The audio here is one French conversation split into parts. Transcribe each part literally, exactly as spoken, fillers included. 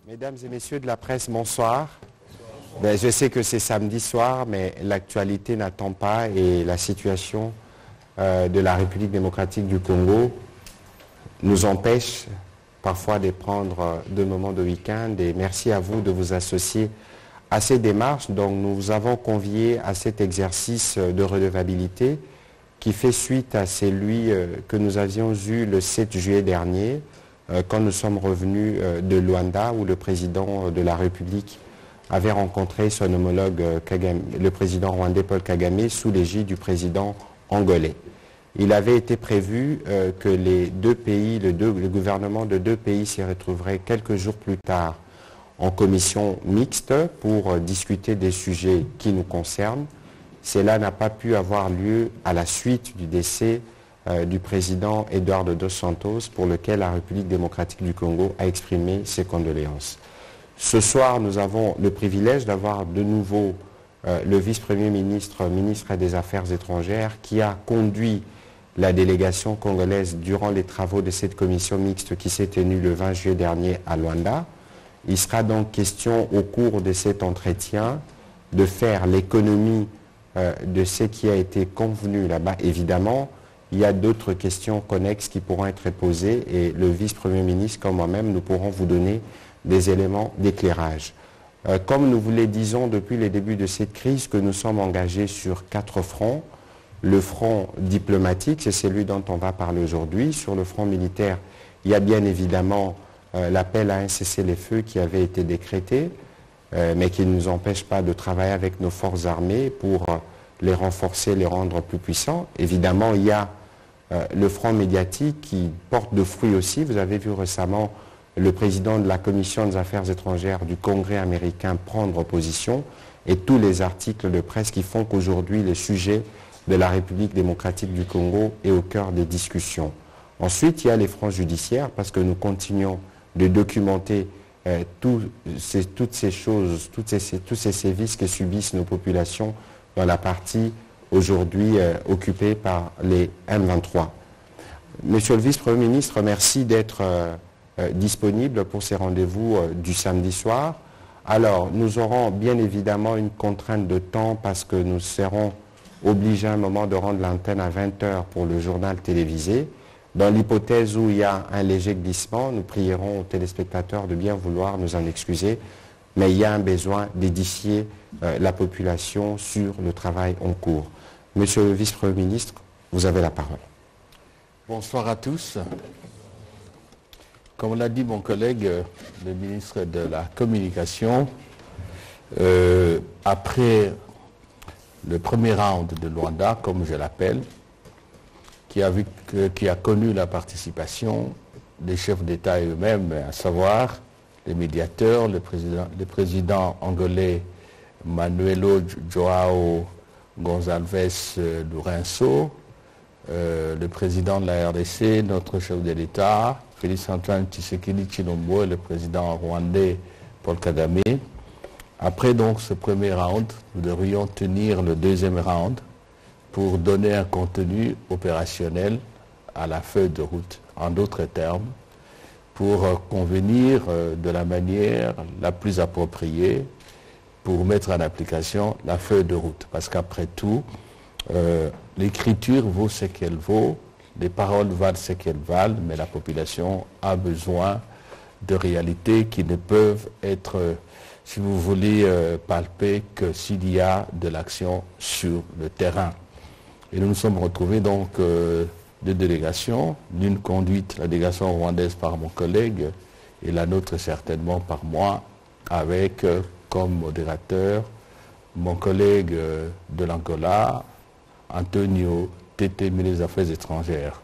Mesdames et messieurs de la presse, bonsoir. Ben, je sais que c'est samedi soir, mais l'actualité n'attend pas et la situation euh, de la République démocratique du Congo nous empêche parfois de prendre deux moments de week-end. Et merci à vous de vous associer à ces démarches. Donc nous vous avons convié à cet exercice de redevabilité qui fait suite à celui euh, que nous avions eu le sept juillet dernier, euh, quand nous sommes revenus euh, de Luanda, où le président de la République avait rencontré son homologue euh, Kagame, le président rwandais Paul Kagame, sous l'égide du président angolais. Il avait été prévu euh, que les deux pays, le, deux, le gouvernement de deux pays s'y retrouverait quelques jours plus tard en commission mixte pour euh, discuter des sujets qui nous concernent. Cela n'a pas pu avoir lieu à la suite du décès euh, du président Eduardo dos Santos, pour lequel la République démocratique du Congo a exprimé ses condoléances. Ce soir, nous avons le privilège d'avoir de nouveau euh, le vice-premier ministre, ministre des Affaires étrangères, qui a conduit la délégation congolaise durant les travaux de cette commission mixte qui s'est tenue le vingt juillet dernier à Luanda. Il sera donc question au cours de cet entretien de faire l'économie euh, de ce qui a été convenu là-bas. Évidemment, il y a d'autres questions connexes qui pourront être posées et le vice-premier ministre comme moi-même, nous pourrons vous donner des éléments d'éclairage. Euh, comme nous vous le disons depuis le début de cette crise, que nous sommes engagés sur quatre fronts. Le front diplomatique, c'est celui dont on va parler aujourd'hui. Sur le front militaire, il y a bien évidemment euh, l'appel à un cessez-le-feu qui avait été décrété, euh, mais qui ne nous empêche pas de travailler avec nos forces armées pour euh, les renforcer, les rendre plus puissants. Évidemment, il y a euh, le front médiatique qui porte de fruits aussi. Vous avez vu récemment le président de la Commission des Affaires étrangères du Congrès américain prendre position, et tous les articles de presse qui font qu'aujourd'hui le sujet de la République démocratique du Congo est au cœur des discussions. Ensuite, il y a les fronts judiciaires, parce que nous continuons de documenter euh, tout ces, toutes ces choses, toutes ces, tous ces sévices que subissent nos populations dans la partie aujourd'hui euh, occupée par les M vingt-trois. Monsieur le vice-premier ministre, merci d'être euh, euh, disponible pour ces rendez-vous euh, du samedi soir. Alors, nous aurons bien évidemment une contrainte de temps parce que nous serons obligé à un moment de rendre l'antenne à vingt heures pour le journal télévisé. Dans l'hypothèse où il y a un léger glissement, nous prierons aux téléspectateurs de bien vouloir nous en excuser, mais il y a un besoin d'édifier euh, la population sur le travail en cours. Monsieur le vice-premier ministre, vous avez la parole. Bonsoir à tous. Comme l'a dit mon collègue, le ministre de la Communication, euh, après le premier round de Luanda, comme je l'appelle, qui a, vu, qui a connu la participation des chefs d'État eux-mêmes, à savoir les médiateurs, le président, le président angolais Manuelo Joao Gonçalves Lourenço, euh, le président de la R D C, notre chef de l'État, Félix-Antoine Tshisekedi Tshilombo, et le président rwandais Paul Kagame. Après donc ce premier round, nous devrions tenir le deuxième round pour donner un contenu opérationnel à la feuille de route. En d'autres termes, pour euh, convenir euh, de la manière la plus appropriée pour mettre en application la feuille de route. Parce qu'après tout, euh, l'écriture vaut ce qu'elle vaut, les paroles valent ce qu'elles valent, mais la population a besoin de réalités qui ne peuvent être euh, si vous voulez euh, palper que s'il y a de l'action sur le terrain. Et nous nous sommes retrouvés donc euh, deux délégations, l'une conduite, la délégation rwandaise par mon collègue, et la nôtre certainement par moi, avec euh, comme modérateur mon collègue euh, de l'Angola, Antonio Tete, ministre des Affaires étrangères.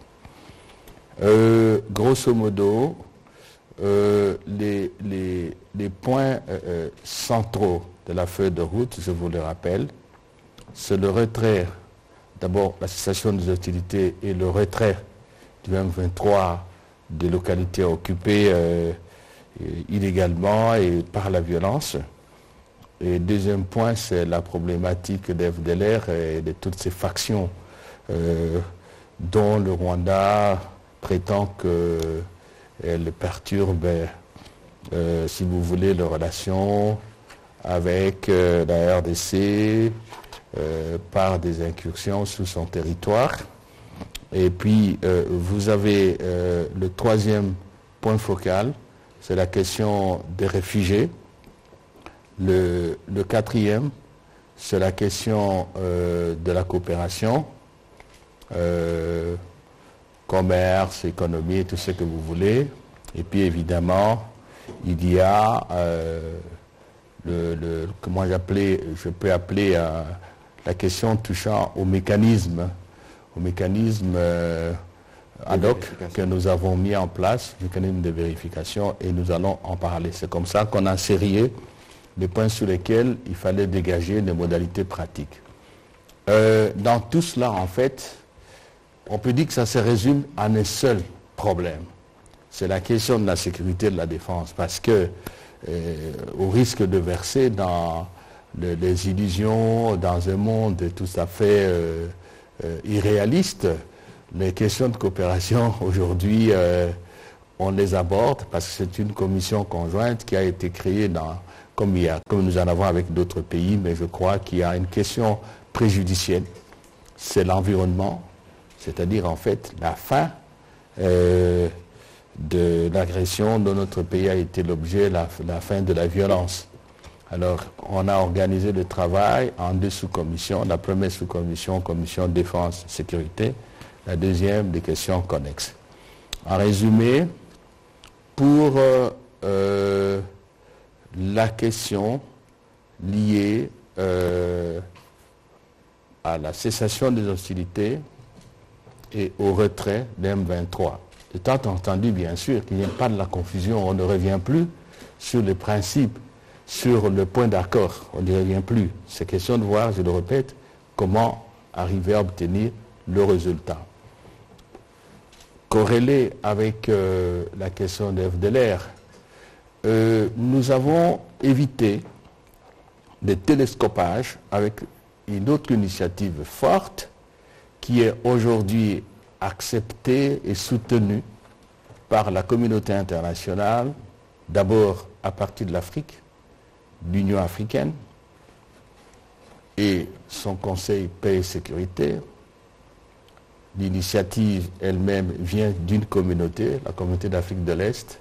Euh, grosso modo, Euh, les, les, les points euh, centraux de la feuille de route, je vous le rappelle, c'est le retrait, d'abord la cessation des hostilités et le retrait du M vingt-trois des localités occupées euh, illégalement et par la violence. Et deuxième point, c'est la problématique des F D L R et de toutes ces factions euh, dont le Rwanda prétend que elle perturbe euh, si vous voulez, les relations avec euh, la R D C euh, par des incursions sous son territoire. Et puis, euh, vous avez euh, le troisième point focal, c'est la question des réfugiés. Le, le quatrième, c'est la question euh, de la coopération, euh, commerce, économie, tout ce que vous voulez. Et puis, évidemment, il y a euh, le, le, comment j'appelais, je peux appeler euh, la question touchant au mécanisme au mécanisme euh, ad hoc que nous avons mis en place, mécanisme de vérification, et nous allons en parler. C'est comme ça qu'on a serré les points sur lesquels il fallait dégager des modalités pratiques. Euh, dans tout cela, en fait, on peut dire que ça se résume à un seul problème. C'est la question de la sécurité et de la défense, parce que, euh, au risque de verser dans le, les illusions, dans un monde tout à fait euh, Euh, irréalistes, les questions de coopération aujourd'hui, euh, on les aborde parce que c'est une commission conjointe qui a été créée dans, comme, il y a, comme nous en avons avec d'autres pays, mais je crois qu'il y a une question préjudicielle, c'est l'environnement, c'est-à-dire en fait la fin euh, de l'agression dont notre pays a été l'objet, la, la fin de la violence. Alors, on a organisé le travail en deux sous-commissions. La première sous-commission, commission défense sécurité. La deuxième, des questions connexes. En résumé, pour euh, euh, la question liée euh, à la cessation des hostilités et au retrait des M vingt-trois. Étant entendu, bien sûr, qu'il n'y ait pas de la confusion, on ne revient plus sur les principes, sur le point d'accord, on n'y revient plus. C'est question de voir, je le répète, comment arriver à obtenir le résultat. Corrélé avec euh, la question des F D L R, euh, nous avons évité des télescopages avec une autre initiative forte qui est aujourd'hui acceptée et soutenue par la communauté internationale, d'abord à partir de l'Afrique, l'Union africaine et son Conseil paix et sécurité. L'initiative elle-même vient d'une communauté, la communauté d'Afrique de l'Est.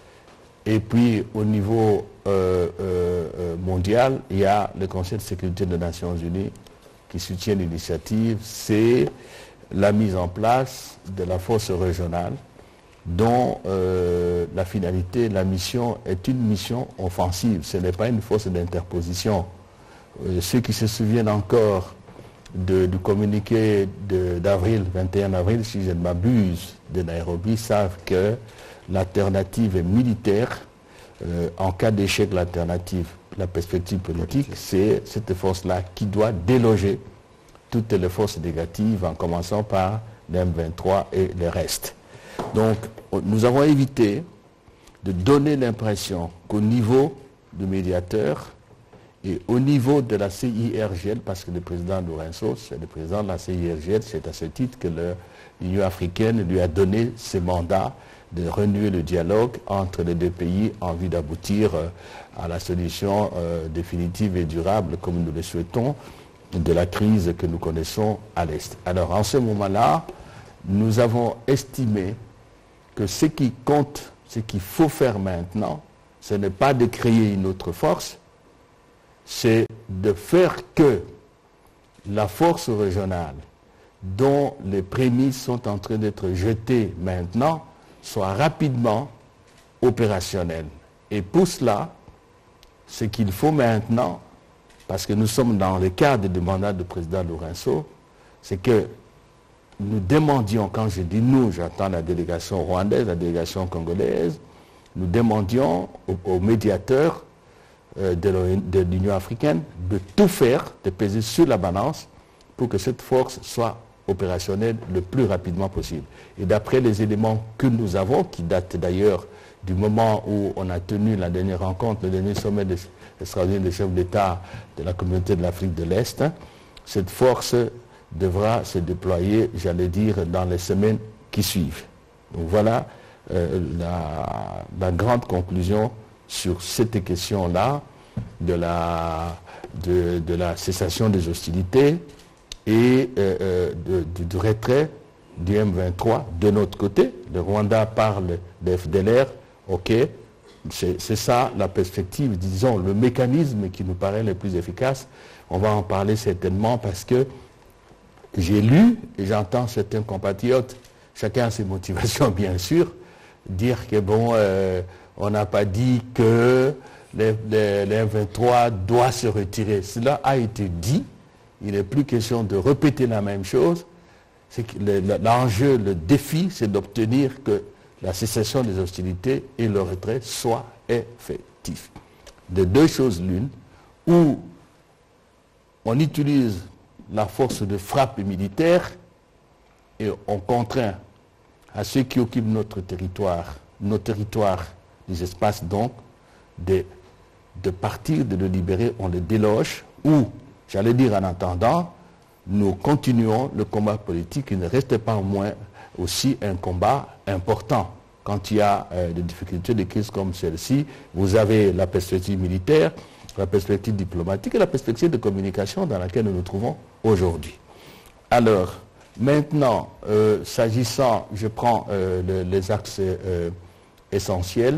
Et puis au niveau euh, euh, mondial, il y a le Conseil de sécurité des Nations Unies qui soutient l'initiative. C'est la mise en place de la force régionale dont euh, la finalité, la mission est une mission offensive. Ce n'est pas une force d'interposition. Euh, ceux qui se souviennent encore de, du communiqué d'avril, vingt et un avril, si je ne m'abuse, de Nairobi, savent que l'alternative militaire, euh, en cas d'échec, l'alternative, la perspective politique, c'est cette force-là qui doit déloger toutes les forces négatives, en commençant par les M vingt-trois et le reste. Donc, nous avons évité de donner l'impression qu'au niveau du médiateur et au niveau de la C I R G L, parce que le président Lourenço, c'est le président de la C I R G L, c'est à ce titre que l'Union africaine lui a donné ce mandat de renouer le dialogue entre les deux pays en vue d'aboutir à la solution euh, définitive et durable, comme nous le souhaitons, de la crise que nous connaissons à l'Est. Alors, en ce moment-là, nous avons estimé que ce qui compte, ce qu'il faut faire maintenant, ce n'est pas de créer une autre force, c'est de faire que la force régionale, dont les prémices sont en train d'être jetées maintenant, soit rapidement opérationnelle. Et pour cela, ce qu'il faut maintenant, parce que nous sommes dans le cadre du mandat du président Lourenço, c'est que nous demandions, quand je dis nous, j'entends la délégation rwandaise, la délégation congolaise, nous demandions aux, aux médiateurs euh, de l'Union africaine de tout faire, de peser sur la balance pour que cette force soit opérationnelle le plus rapidement possible. Et d'après les éléments que nous avons, qui datent d'ailleurs du moment où on a tenu la dernière rencontre, le dernier sommet extraordinaire des chefs d'État de la communauté de l'Afrique de l'Est, cette force devra se déployer, j'allais dire, dans les semaines qui suivent. Donc voilà euh, la, la grande conclusion sur cette question-là de la, de, de la cessation des hostilités et euh, de, de, du retrait du M vingt-trois de notre côté. Le Rwanda parle de F D L R, ok, c'est ça la perspective, disons, le mécanisme qui nous paraît le plus efficace. On va en parler certainement parce que j'ai lu et j'entends certains compatriotes, chacun a ses motivations bien sûr, dire que bon, euh, on n'a pas dit que le, le, le M vingt-trois doit se retirer. Cela a été dit, il n'est plus question de répéter la même chose. C'est que l'enjeu, le défi, c'est d'obtenir que la cessation des hostilités et le retrait soient effectifs. De deux choses l'une, où on utilise la force de frappe militaire et on contraint à ceux qui occupent notre territoire, nos territoires, les espaces donc, de, de partir, de le libérer, on le déloge, ou, j'allais dire en attendant, nous continuons le combat politique qui ne reste pas moins aussi un combat important. Quand il y a euh, des difficultés, des crises comme celle-ci, vous avez la perspective militaire, la perspective diplomatique et la perspective de communication dans laquelle nous nous trouvons aujourd'hui. Alors, maintenant, euh, s'agissant, je prends euh, le, les axes euh, essentiels,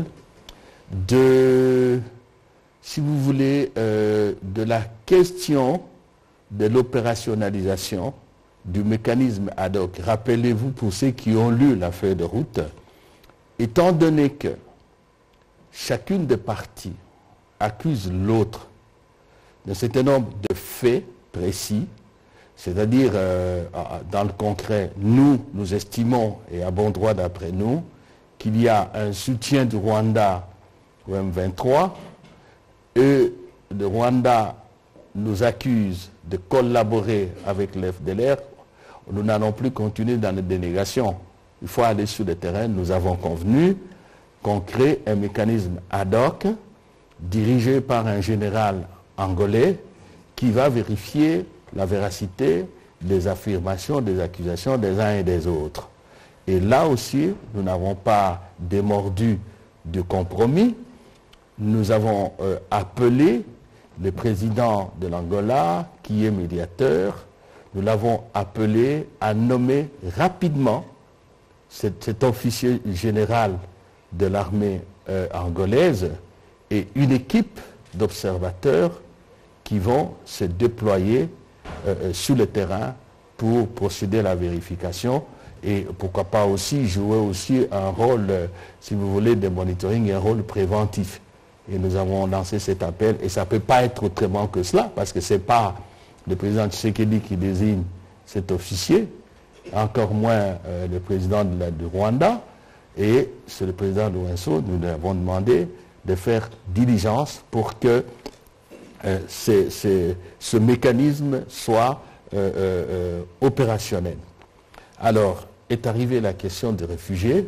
de, si vous voulez, euh, de la question de l'opérationnalisation du mécanisme ad hoc. Rappelez-vous, pour ceux qui ont lu la feuille de route, étant donné que chacune des parties accuse l'autre d'un certain nombre de faits précis, c'est-à-dire, euh, dans le concret, nous, nous estimons, et à bon droit d'après nous, qu'il y a un soutien du Rwanda au M vingt-trois, et le Rwanda nous accuse de collaborer avec l'F D L R, nous n'allons plus continuer dans les dénégations. Il faut aller sur le terrain. Nous avons convenu qu'on crée un mécanisme ad hoc dirigé par un général angolais qui va vérifier la véracité des affirmations, des accusations des uns et des autres. Et là aussi, nous n'avons pas démordu de compromis. Nous avons euh, appelé le président de l'Angola, qui est médiateur, nous l'avons appelé à nommer rapidement cet, cet officier général de l'armée euh, angolaise et une équipe d'observateurs qui vont se déployer euh, sur le terrain pour procéder à la vérification et pourquoi pas aussi jouer aussi un rôle, euh, si vous voulez, de monitoring et un rôle préventif. Et nous avons lancé cet appel, et ça ne peut pas être autrement que cela, parce que ce n'est pas le président Tshisekedi qui désigne cet officier, encore moins euh, le président de la, du Rwanda, et c'est le président Lourenço, nous lui avons demandé de faire diligence pour que euh, c'est, c'est, ce mécanisme soit euh, euh, opérationnel. Alors, est arrivée la question des réfugiés.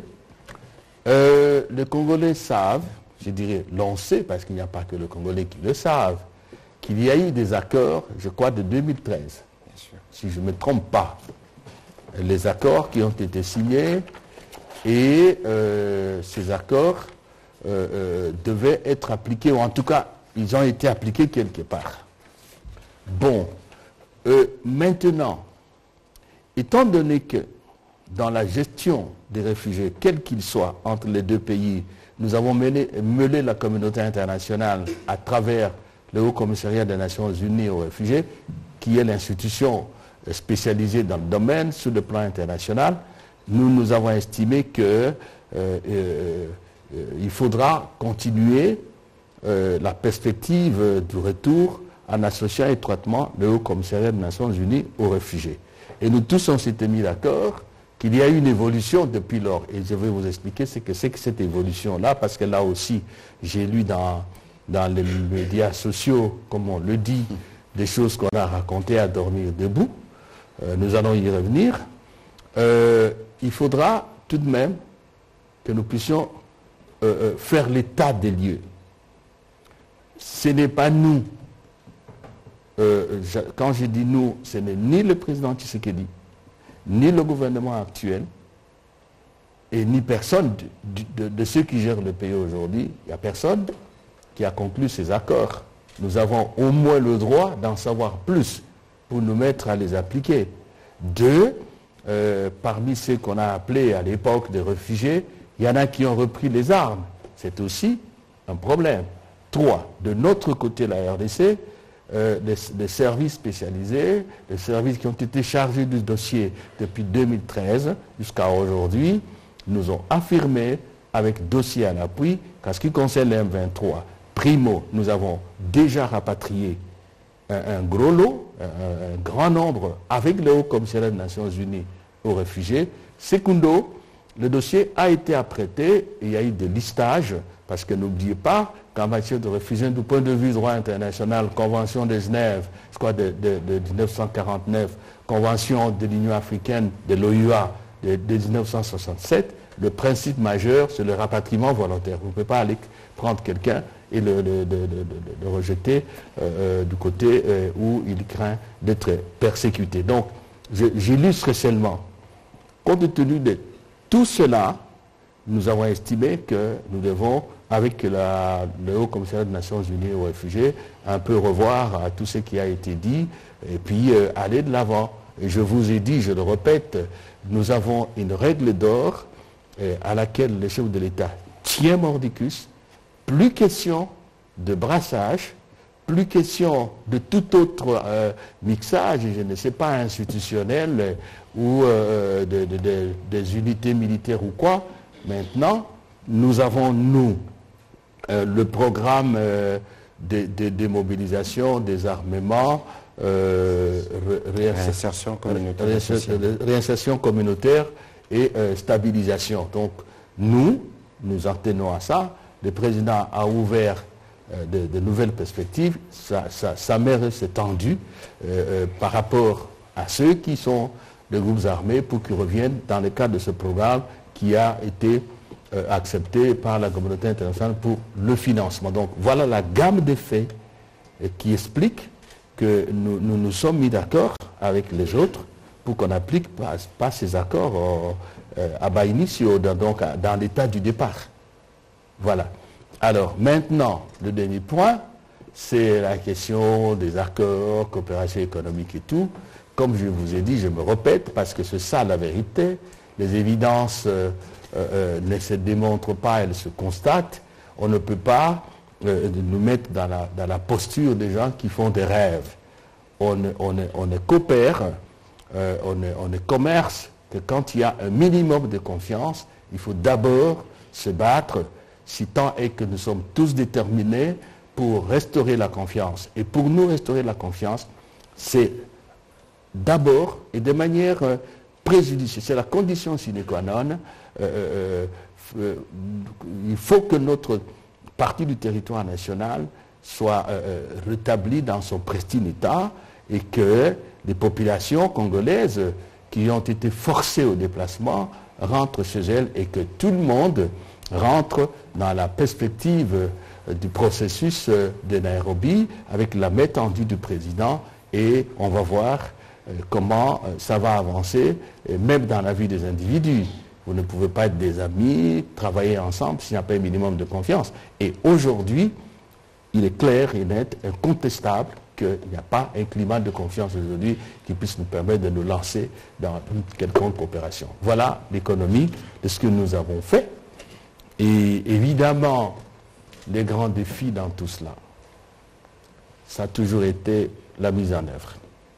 Euh, les Congolais savent, je dirais, l'on sait, parce qu'il n'y a pas que les Congolais qui le savent, qu'il y a eu des accords, je crois, de deux mille treize, si je ne me trompe pas. Les accords qui ont été signés, et euh, ces accords euh, euh, devaient être appliqués, ou en tout cas, ils ont été appliqués quelque part. Bon, euh, maintenant, étant donné que dans la gestion des réfugiés, quels qu'ils soient, entre les deux pays, nous avons mené, mêlé la communauté internationale à travers le Haut Commissariat des Nations Unies aux réfugiés, qui est l'institution spécialisée dans le domaine sur le plan international. Nous, nous avons estimé qu'il euh, euh, euh, faudra continuer euh, la perspective du retour en associant étroitement le Haut Commissariat des Nations Unies aux réfugiés. Et nous tous, on s'était mis d'accord qu'il y a eu une évolution depuis lors. Et je vais vous expliquer ce que c'est que cette évolution-là, parce que là aussi, j'ai lu dans, dans les médias sociaux, comme on le dit, des choses qu'on a racontées à dormir debout. Euh, nous allons y revenir. Euh, il faudra tout de même que nous puissions euh, euh, faire l'état des lieux. Ce n'est pas nous. Euh, je, quand je dis nous, ce n'est ni le président Tshisekedi, ni le gouvernement actuel, et ni personne de, de, de ceux qui gèrent le pays aujourd'hui. Il n'y a personne qui a conclu ces accords. Nous avons au moins le droit d'en savoir plus pour nous mettre à les appliquer. Deux, euh, parmi ceux qu'on a appelés à l'époque des réfugiés, il y en a qui ont repris les armes. C'est aussi un problème. Trois, de notre côté, la R D C, euh, les, les services spécialisés, les services qui ont été chargés du dossier depuis deux mille treize jusqu'à aujourd'hui, nous ont affirmé, avec dossier à l'appui, qu'en ce qui concerne les M vingt-trois, primo, nous avons déjà rapatrié un, un gros lot, un, un grand nombre, avec le Haut Commissariat des Nations Unies aux réfugiés. Secundo, le dossier a été apprêté et il y a eu des listages, parce que n'oubliez pas qu'en matière de réfugiés, du point de vue du droit international, Convention de Genève, je crois de, de, de mille neuf cent quarante-neuf, Convention de l'Union africaine, de l'O U A de, de mille neuf cent soixante-sept, le principe majeur, c'est le rapatriement volontaire. Vous ne pouvez pas aller prendre quelqu'un et le, le, le, le, le rejeter euh, du côté euh, où il craint d'être persécuté. Donc, j'illustre seulement, compte tenu de tout cela, nous avons estimé que nous devons, avec la, le Haut Commissariat des Nations Unies aux réfugiés, un peu revoir tout ce qui a été dit et puis euh, aller de l'avant. Et je vous ai dit, je le répète, nous avons une règle d'or euh, à laquelle le chef de l'État tient mordicus. Plus question de brassage, plus question de tout autre euh, mixage, je ne sais pas, institutionnel euh, ou euh, de, de, de, des unités militaires ou quoi. Maintenant, nous avons, nous, euh, le programme euh, de, de démobilisation, des armements, euh, ré, réinsertion communautaire, réinsertion, réinsertion communautaire et euh, stabilisation. Donc, nous, nous en tenons à ça. Le président a ouvert euh, de, de nouvelles perspectives. Sa, sa, sa mère s'est tendue euh, euh, par rapport à ceux qui sont des groupes armés pour qu'ils reviennent dans le cadre de ce programme qui a été euh, accepté par la communauté internationale pour le financement. Donc voilà la gamme de faits euh, qui explique que nous nous, nous sommes mis d'accord avec les autres pour qu'on n'applique pas, pas ces accords euh, à bas initio, dans, donc dans l'état du départ. Voilà. Alors maintenant, le dernier point, c'est la question des accords, coopération économique et tout. Comme je vous ai dit, je me répète, parce que c'est ça la vérité. Les évidences euh, euh, ne se démontrent pas, elles se constatent. On ne peut pas euh, nous mettre dans la, dans la posture des gens qui font des rêves. On, on, on ne coopère, euh, on, on ne commerce que quand il y a un minimum de confiance. Il faut d'abord se battre, si tant est que nous sommes tous déterminés pour restaurer la confiance. Et pour nous restaurer la confiance, c'est d'abord et de manière euh, préjudicielle, c'est la condition sine qua non, euh, euh, euh, il faut que notre partie du territoire national soit euh, rétablie dans son pristine état et que les populations congolaises qui ont été forcées au déplacement rentrent chez elles et que tout le monde rentre dans la perspective euh, du processus euh, de Nairobi avec la main tendue du président et on va voir euh, comment euh, ça va avancer, et même dans la vie des individus. Vous ne pouvez pas être des amis, travailler ensemble s'il n'y a pas un minimum de confiance. Et aujourd'hui, il est clair et net, incontestable, qu'il n'y a pas un climat de confiance aujourd'hui qui puisse nous permettre de nous lancer dans une quelconque coopération. Voilà l'économie de ce que nous avons fait. Et évidemment, les grands défis dans tout cela, ça a toujours été la mise en œuvre.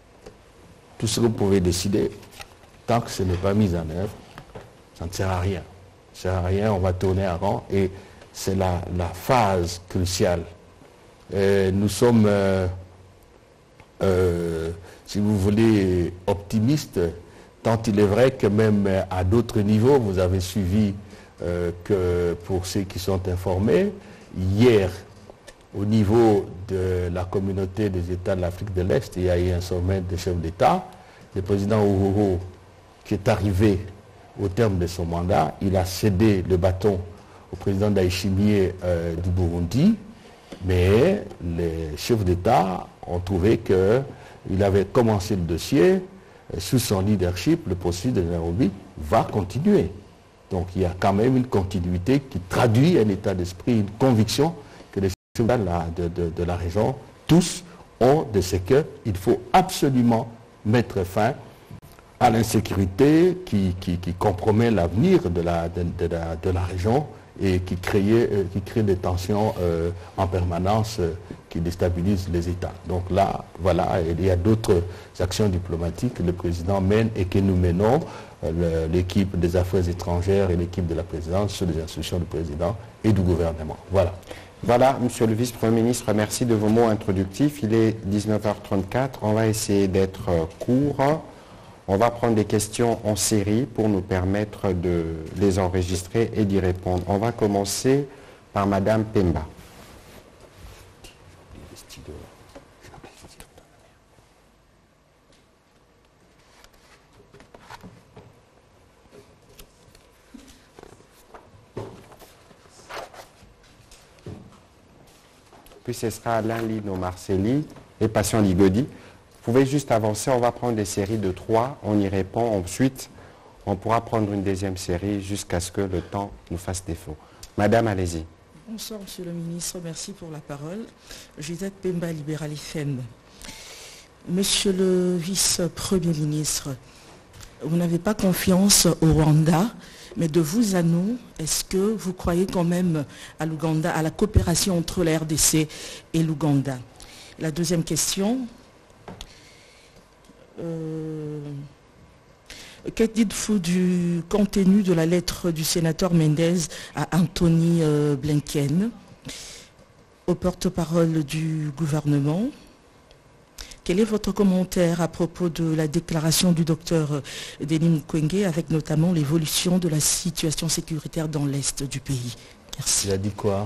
Tout ce que vous pouvez décider, tant que ce n'est pas mis en œuvre, ça ne sert à rien. Ça ne sert à rien, on va tourner en rond et c'est la, la phase cruciale. Et nous sommes, euh, euh, si vous voulez, optimistes, tant il est vrai que même à d'autres niveaux, vous avez suivi euh, que pour ceux qui sont informés, hier, au niveau de la communauté des États de l'Afrique de l'Est, il y a eu un sommet des chefs d'État. Le président Uhuru, qui est arrivé au terme de son mandat, il a cédé le bâton au président Ndayishimiye euh, du Burundi, mais les chefs d'État ont trouvé qu'il avait commencé le dossier, euh, sous son leadership, le processus de Nairobi va continuer. Donc il y a quand même une continuité qui traduit un état d'esprit, une conviction que les de, de, de la région, tous ont de ce qu'il faut absolument mettre fin à l'insécurité qui, qui, qui compromet l'avenir de la, de, de, la, de la région et qui crée, euh, qui crée des tensions euh, en permanence euh, qui déstabilisent les États. Donc là, voilà, il y a d'autres actions diplomatiques que le président mène et que nous menons, euh, l'équipe des affaires étrangères et l'équipe de la présidence sous les instructions du président et du gouvernement. Voilà. Voilà, monsieur le vice-premier ministre, merci de vos mots introductifs. Il est dix-neuf heures trente-quatre, on va essayer d'être euh, court. On va prendre des questions en série pour nous permettre de les enregistrer et d'y répondre. On va commencer par madame Pemba. Puis ce sera Alain Lino Marcelli et Patient Ligodi. Vous pouvez juste avancer, on va prendre des séries de trois, on y répond, ensuite on pourra prendre une deuxième série jusqu'à ce que le temps nous fasse défaut. Madame, allez-y. Bonsoir Monsieur le Ministre, merci pour la parole. Gisette Pemba, Libéral F M. Monsieur le Vice-Premier Ministre, vous n'avez pas confiance au Rwanda, mais de vous à nous, est-ce que vous croyez quand même à l'Ouganda, à la coopération entre la R D C et l'Ouganda? La deuxième question... Euh, que dites-vous du contenu de la lettre du sénateur Mendez à Anthony euh, Blinken, au porte-parole du gouvernement? Quel est votre commentaire à propos de la déclaration du docteur Denis Mukwege avec notamment l'évolution de la situation sécuritaire dans l'Est du pays? Merci. Il a dit quoi?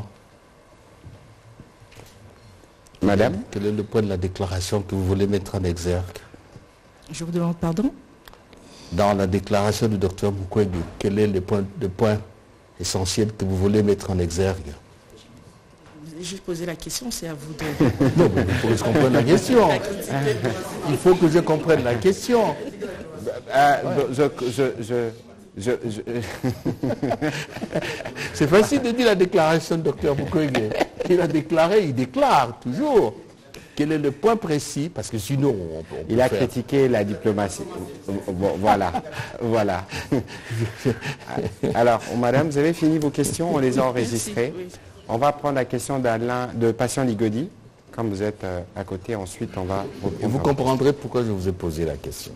Madame? Quel est le point de la déclaration que vous voulez mettre en exergue? Je vous demande pardon? Dans la déclaration du docteur Mukwege, quel est le point, le point essentiel que vous voulez mettre en exergue? J'ai posé la question, c'est à vous de... Non, mais il faut que je comprenne la question. Il faut que je comprenne la question. Euh, je, je, je, je, je... C'est facile de dire la déclaration du docteur Mukwege. Il a déclaré, il déclare toujours. Quel est le point précis? Parce que sinon, on, on il a faire... critiqué la diplomatie. Bon, voilà, voilà. Alors, madame, vous avez fini vos questions, on les a enregistrées. Oui. On va prendre la question d'Alain, de Patient Ligodi. Comme vous êtes euh, à côté, ensuite on va... Et vous comprendrez pourquoi je vous ai posé la question.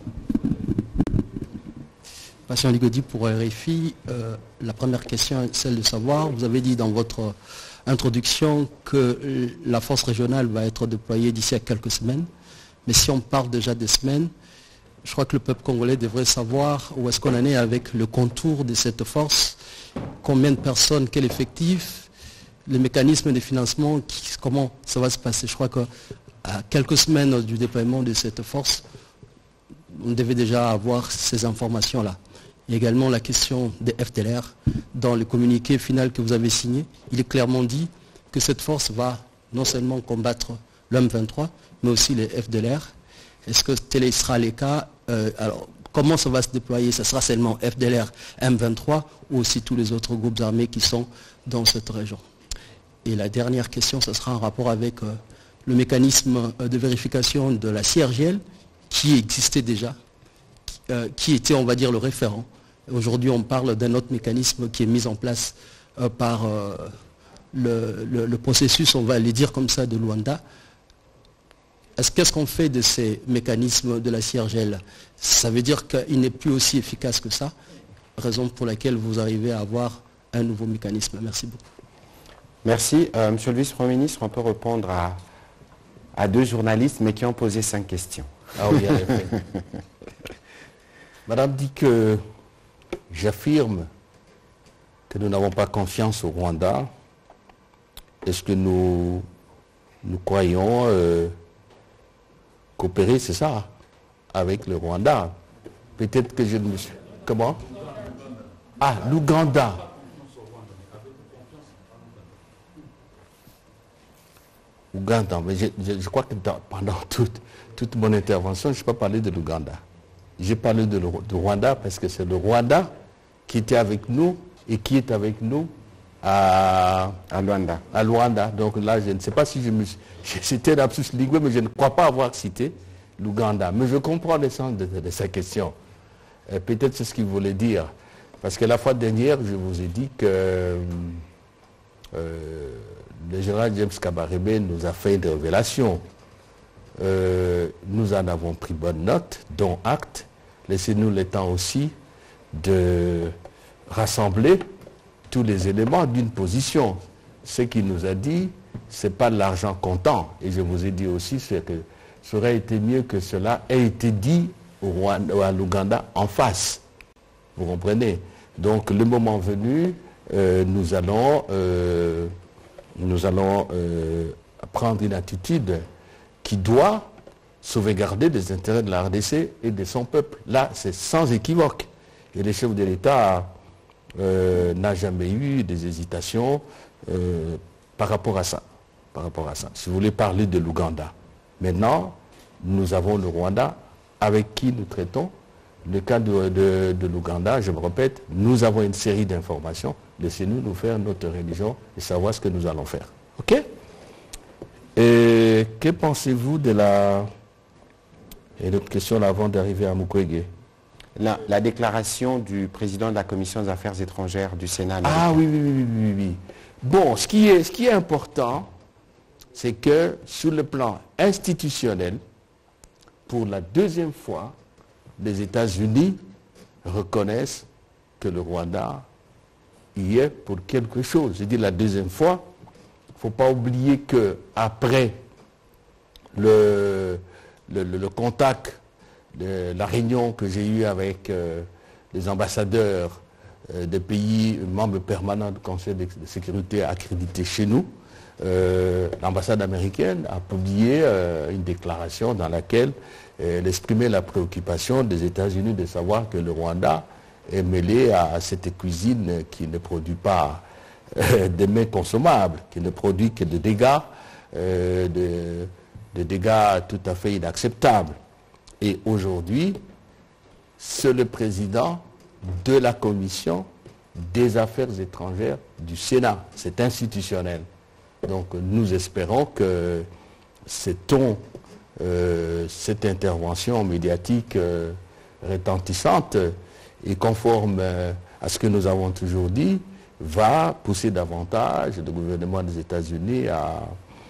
Patient Ligodi pour R F I. Euh, la première question est celle de savoir, vous avez dit dans votre introduction que la force régionale va être déployée d'ici à quelques semaines. Mais si on parle déjà des semaines, je crois que le peuple congolais devrait savoir où est-ce qu'on en est avec le contour de cette force, combien de personnes, quel effectif, les mécanismes de financement, qui, comment ça va se passer. Je crois qu'à quelques semaines du déploiement de cette force, on devait déjà avoir ces informations-là. Il y a également la question des F D L R. Dans le communiqué final que vous avez signé, il est clairement dit que cette force va non seulement combattre l'E M vingt-trois, mais aussi les F D L R. Est-ce que tel sera le cas? euh, Alors, comment ça va se déployer? Ce sera seulement F D L R, M vingt-trois ou aussi tous les autres groupes armés qui sont dans cette région? Et la dernière question, ce sera en rapport avec euh, le mécanisme de vérification de la C I R G L qui existait déjà, qui, euh, qui était, on va dire, le référent. Aujourd'hui, on parle d'un autre mécanisme qui est mis en place euh, par euh, le, le, le processus, on va le dire comme ça, de Luanda. Est-ce qu'est-ce qu'on fait de ces mécanismes de la C I R G L? Ça veut dire qu'il n'est plus aussi efficace que ça, raison pour laquelle vous arrivez à avoir un nouveau mécanisme. Merci beaucoup. Merci. Euh, Monsieur le vice-premier ministre, on peut répondre à, à deux journalistes, mais qui ont posé cinq questions. Ah oui, en effet. Madame dit que j'affirme que nous n'avons pas confiance au Rwanda. Est-ce que nous, nous croyons euh, coopérer, c'est ça, avec le Rwanda? Peut-être que je ne me suis... Comment? Ah, l'Ouganda. Ouganda, mais je, je, je crois que dans, pendant toute, toute mon intervention, je n'ai pas parlé de l'Ouganda. J'ai parlé de, de Rwanda parce que c'est le Rwanda qui était avec nous et qui est avec nous à, à Luanda. à Luanda. Donc là, je ne sais pas si je me suis... C'était un lapsus lingué, mais je ne crois pas avoir cité l'Ouganda. Mais je comprends l'essence de, de, de sa question. Euh, Peut-être c'est ce qu'il voulait dire. Parce que la fois dernière, je vous ai dit que euh, le général James Kabarebe nous a fait une révélation. Euh, nous en avons pris bonne note, dont acte. Laissez-nous le temps aussi de rassembler tous les éléments d'une position. Ce qu'il nous a dit, ce n'est pas de l'argent comptant. Et je vous ai dit aussi que ça aurait été mieux que cela ait été dit au Rwanda, à l'Ouganda en face. Vous comprenez? Donc le moment venu, euh, nous allons, euh, nous allons euh, prendre une attitude qui doit sauvegarder les intérêts de la R D C et de son peuple. Là, c'est sans équivoque. Et le chef de l'État euh, n'a jamais eu des hésitations euh, par rapport à ça. Par rapport à ça. Si vous voulez parler de l'Ouganda. Maintenant, nous avons le Rwanda avec qui nous traitons. Le cas de, de, de l'Ouganda, je me répète, nous avons une série d'informations. Laissez-nous nous faire notre religion et savoir ce que nous allons faire. OK? Et que pensez-vous de la... Et l'autre question là, avant d'arriver à Mukwege. La, la déclaration du président de la Commission des Affaires étrangères du Sénat américain. Ah oui, oui, oui, oui, oui. Bon, ce qui est, ce qui est important, c'est que sur le plan institutionnel, pour la deuxième fois, les États-Unis reconnaissent que le Rwanda y est pour quelque chose. Je dis la deuxième fois, il ne faut pas oublier qu'après le, le, le, le contact, de la réunion que j'ai eue avec euh, les ambassadeurs euh, des pays membres permanents du Conseil de sécurité accrédités chez nous, euh, l'ambassade américaine a publié euh, une déclaration dans laquelle elle exprimait la préoccupation des États-Unis de savoir que le Rwanda est mêlé à, à cette cuisine qui ne produit pas euh, des mets consommables, qui ne produit que des dégâts, euh, de, des dégâts tout à fait inacceptables. Et aujourd'hui, c'est le président de la Commission des Affaires étrangères du Sénat. C'est institutionnel. Donc nous espérons que ces tons, euh, cette intervention médiatique euh, retentissante et conforme euh, à ce que nous avons toujours dit, va pousser davantage le gouvernement des États-Unis à,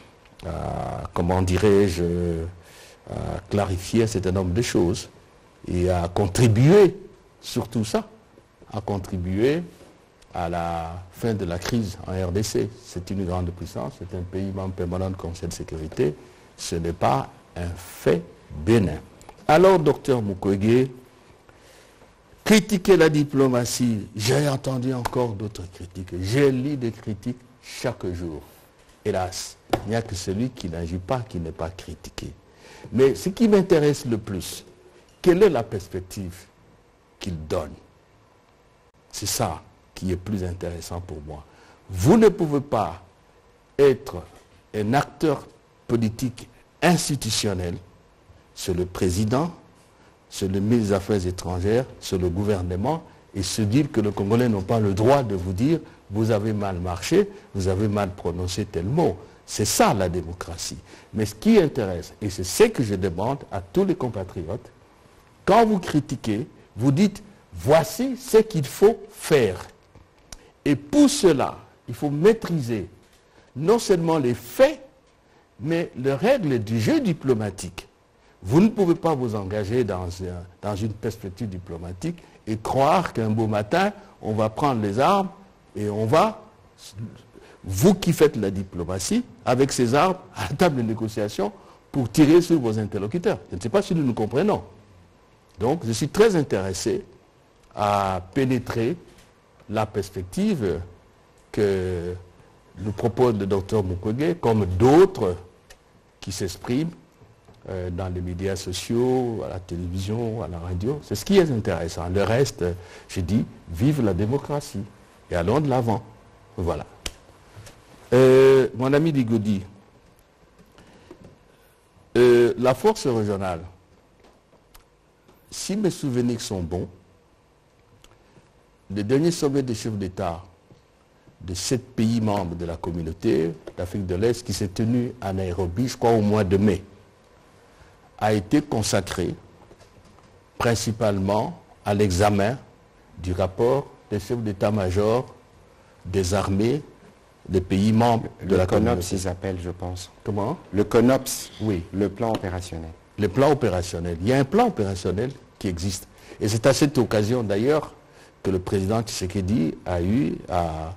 à, comment dirais-je, à clarifier un certain nombre de choses et à contribuer, surtout ça, à contribuer à la fin de la crise en R D C. C'est une grande puissance, c'est un pays membre permanent du Conseil de sécurité. Ce n'est pas un fait bénin. Alors, docteur Mukwege, critiquer la diplomatie, j'ai entendu encore d'autres critiques. J'ai lu des critiques chaque jour. Hélas, il n'y a que celui qui n'agit pas qui n'est pas critiqué. Mais ce qui m'intéresse le plus, quelle est la perspective qu'il donne? C'est ça qui est plus intéressant pour moi. Vous ne pouvez pas être un acteur politique institutionnel sur le président, sur le ministre des Affaires étrangères, sur le gouvernement, et se dire que les Congolais n'ont pas le droit de vous dire « vous avez mal marché, vous avez mal prononcé tel mot ». C'est ça la démocratie. Mais ce qui intéresse, et c'est ce que je demande à tous les compatriotes, quand vous critiquez, vous dites « voici ce qu'il faut faire ». Et pour cela, il faut maîtriser non seulement les faits, mais les règles du jeu diplomatique. Vous ne pouvez pas vous engager dans, un, dans une perspective diplomatique et croire qu'un beau matin, on va prendre les armes et on va, vous qui faites la diplomatie, avec ces armes, à la table de négociation, pour tirer sur vos interlocuteurs. Je ne sais pas si nous nous comprenons. Donc, je suis très intéressé à pénétrer la perspective que nous propose le docteur Mukwege, comme d'autres qui s'expriment euh, dans les médias sociaux, à la télévision, à la radio. C'est ce qui est intéressant. Le reste, je dis, vive la démocratie et allons de l'avant. Voilà. Euh, mon ami Ligodi, euh, la force régionale, si mes souvenirs sont bons, le dernier sommet des chefs d'État de sept pays membres de la communauté d'Afrique de l'Est qui s'est tenu à Nairobi, je crois au mois de mai, a été consacré principalement à l'examen du rapport des chefs d'état-major des armées des pays membres de le la CONOPS, communauté. ils appellent, je pense. Comment? Le CONOPS, Oui. Le plan opérationnel. Le plan opérationnel. Il y a un plan opérationnel qui existe. Et c'est à cette occasion d'ailleurs que le président Tshisekedi a eu à,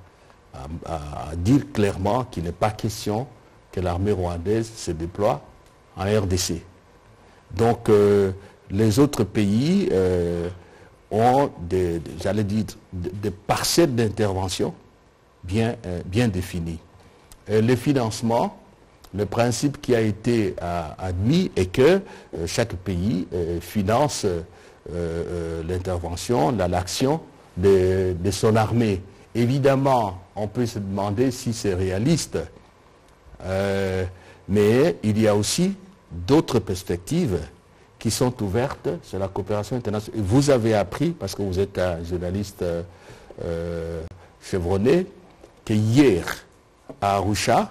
à, à dire clairement qu'il n'est pas question que l'armée rwandaise se déploie en R D C. Donc euh, les autres pays euh, ont des, des j'allais dire, des, des parcelles d'intervention bien, euh, bien définies. Euh, les financements, le principe qui a été euh, admis est que euh, chaque pays euh, finance euh, euh, l'intervention, l'action de, de son armée. Évidemment, on peut se demander si c'est réaliste, euh, mais il y a aussi d'autres perspectives qui sont ouvertes sur la coopération internationale. Vous avez appris, parce que vous êtes un journaliste euh, euh, chevronné, que hier, à Arusha,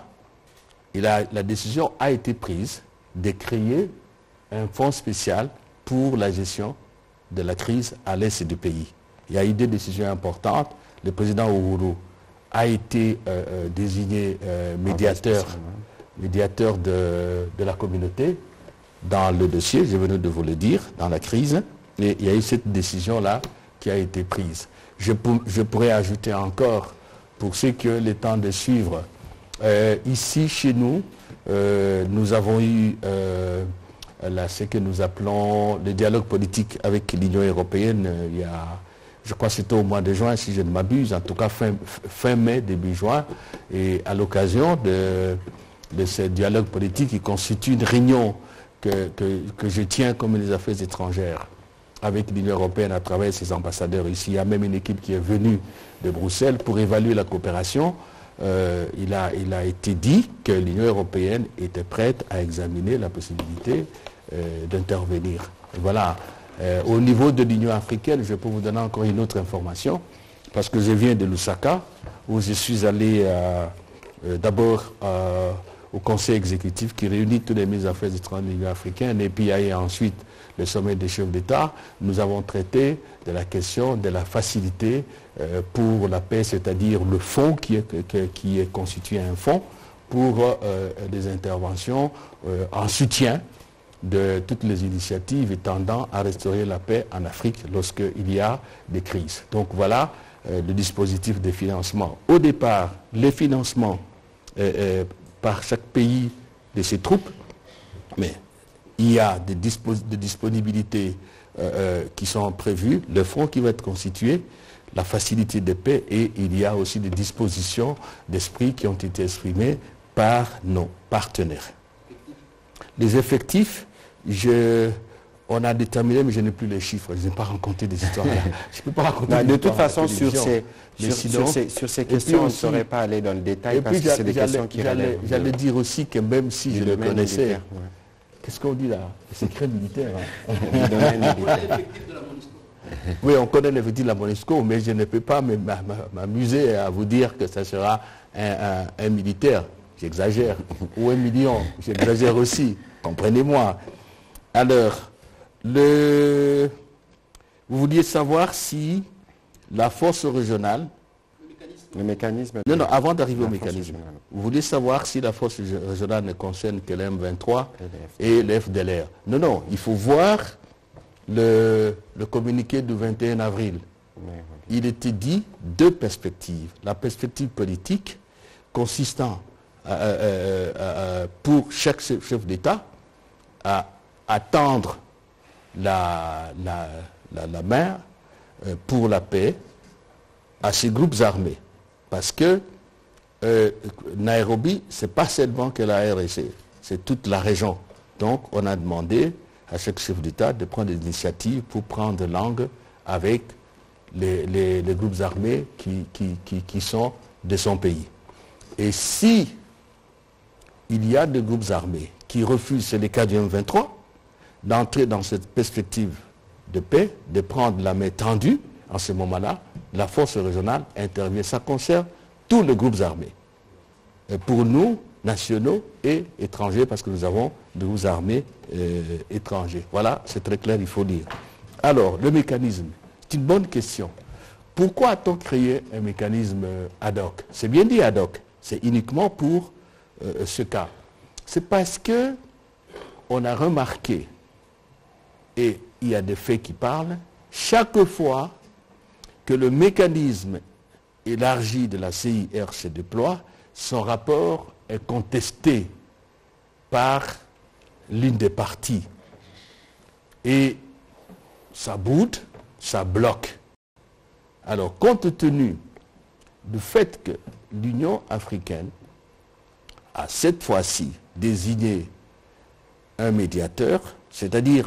il a, la décision a été prise de créer un fonds spécial pour la gestion de la crise à l'est du pays. Il y a eu des décisions importantes. Le président Uhuru a été euh, euh, désigné euh, médiateur, médiateur de, de la communauté dans le dossier, je venais de vous le dire, dans la crise. Et il y a eu cette décision-là qui a été prise. Je, pour, je pourrais ajouter encore, pour ceux qui ont le temps de suivre, euh, ici chez nous, euh, nous avons eu euh, là, ce que nous appelons le dialogue politique avec l'Union européenne euh, il y a, je crois que c'était au mois de juin, si je ne m'abuse, en tout cas fin, fin mai, début juin, et à l'occasion de, de ce dialogue politique qui constitue une réunion que, que, que je tiens comme les affaires étrangères avec l'Union européenne à travers ses ambassadeurs ici. Il y a même une équipe qui est venue de Bruxelles pour évaluer la coopération. Euh, il, a, il a été dit que l'Union européenne était prête à examiner la possibilité euh, d'intervenir. Voilà. Euh, au niveau de l'Union africaine, je peux vous donner encore une autre information, parce que je viens de Lusaka, où je suis allé euh, euh, d'abord euh, au conseil exécutif qui réunit tous les ministres des Affaires étrangères de l'Union africaine, et puis il y a ensuite le sommet des chefs d'État. Nous avons traité de la question de la facilité euh, pour la paix, c'est-à-dire le fonds qui est, qui est constitué un fonds pour euh, des interventions euh, en soutien de toutes les initiatives tendant à restaurer la paix en Afrique lorsqu'il y a des crises. Donc voilà euh, le dispositif de financement. Au départ, les financements euh, euh, par chaque pays de ses troupes, mais il y a des, dispo des disponibilités euh, euh, qui sont prévues, le fonds qui va être constitué, la facilité de paix, et il y a aussi des dispositions d'esprit qui ont été exprimées par nos partenaires. Les effectifs, je, on a déterminé, mais je n'ai plus les chiffres, je n'ai pas raconté des histoires là. Je peux pas raconter non, des de toute façon, sur ces, sur, sinon, sur ces, sur ces questions, on ne saurait pas aller dans le détail, parce que c'est des questions qui relèvent. J'allais dire aussi que même si je le connaissais, ouais. Qu'est-ce qu'on dit là? C'est secret militaire. Hein. Oui, on connaît l'effectif de la MONUSCO, mais je ne peux pas m'amuser à vous dire que ça sera un, un, un militaire. J'exagère. Ou un million. J'exagère aussi. Comprenez-moi. Alors, le... vous vouliez savoir si la force régionale... Le mécanisme... Non, non, avant d'arriver au mécanisme. Vous voulez savoir si la force régionale ne concerne que l'M vingt-trois et le F D L R. Non, non, il faut voir le, le communiqué du vingt et un avril. Il était dit deux perspectives. La perspective politique consistant à, à, à, à, pour chaque chef d'État à attendre la, la, la, la main pour la paix à ces groupes armés. Parce que euh, Nairobi, ce n'est pas seulement que la R D C, c'est toute la région. Donc on a demandé à chaque chef d'État de prendre des initiatives pour prendre langue avec les, les, les groupes armés qui, qui, qui, qui sont de son pays. Et si il y a des groupes armés qui refusent, c'est le cas du M vingt-trois, d'entrer dans cette perspective de paix, de prendre la main tendue, en ce moment-là, la force régionale intervient. Ça concerne tous les groupes armés. Et pour nous, nationaux et étrangers, parce que nous avons des groupes armés euh, étrangers. Voilà, c'est très clair, il faut dire. Alors, le mécanisme, c'est une bonne question. Pourquoi a-t-on créé un mécanisme ad hoc? C'est bien dit ad hoc, c'est uniquement pour euh, ce cas. C'est parce que on a remarqué, et il y a des faits qui parlent, chaque fois que le mécanisme élargi de la C I R se déploie, son rapport est contesté par l'une des parties. Et ça boude, ça bloque. Alors, compte tenu du fait que l'Union africaine a cette fois-ci désigné un médiateur, c'est-à-dire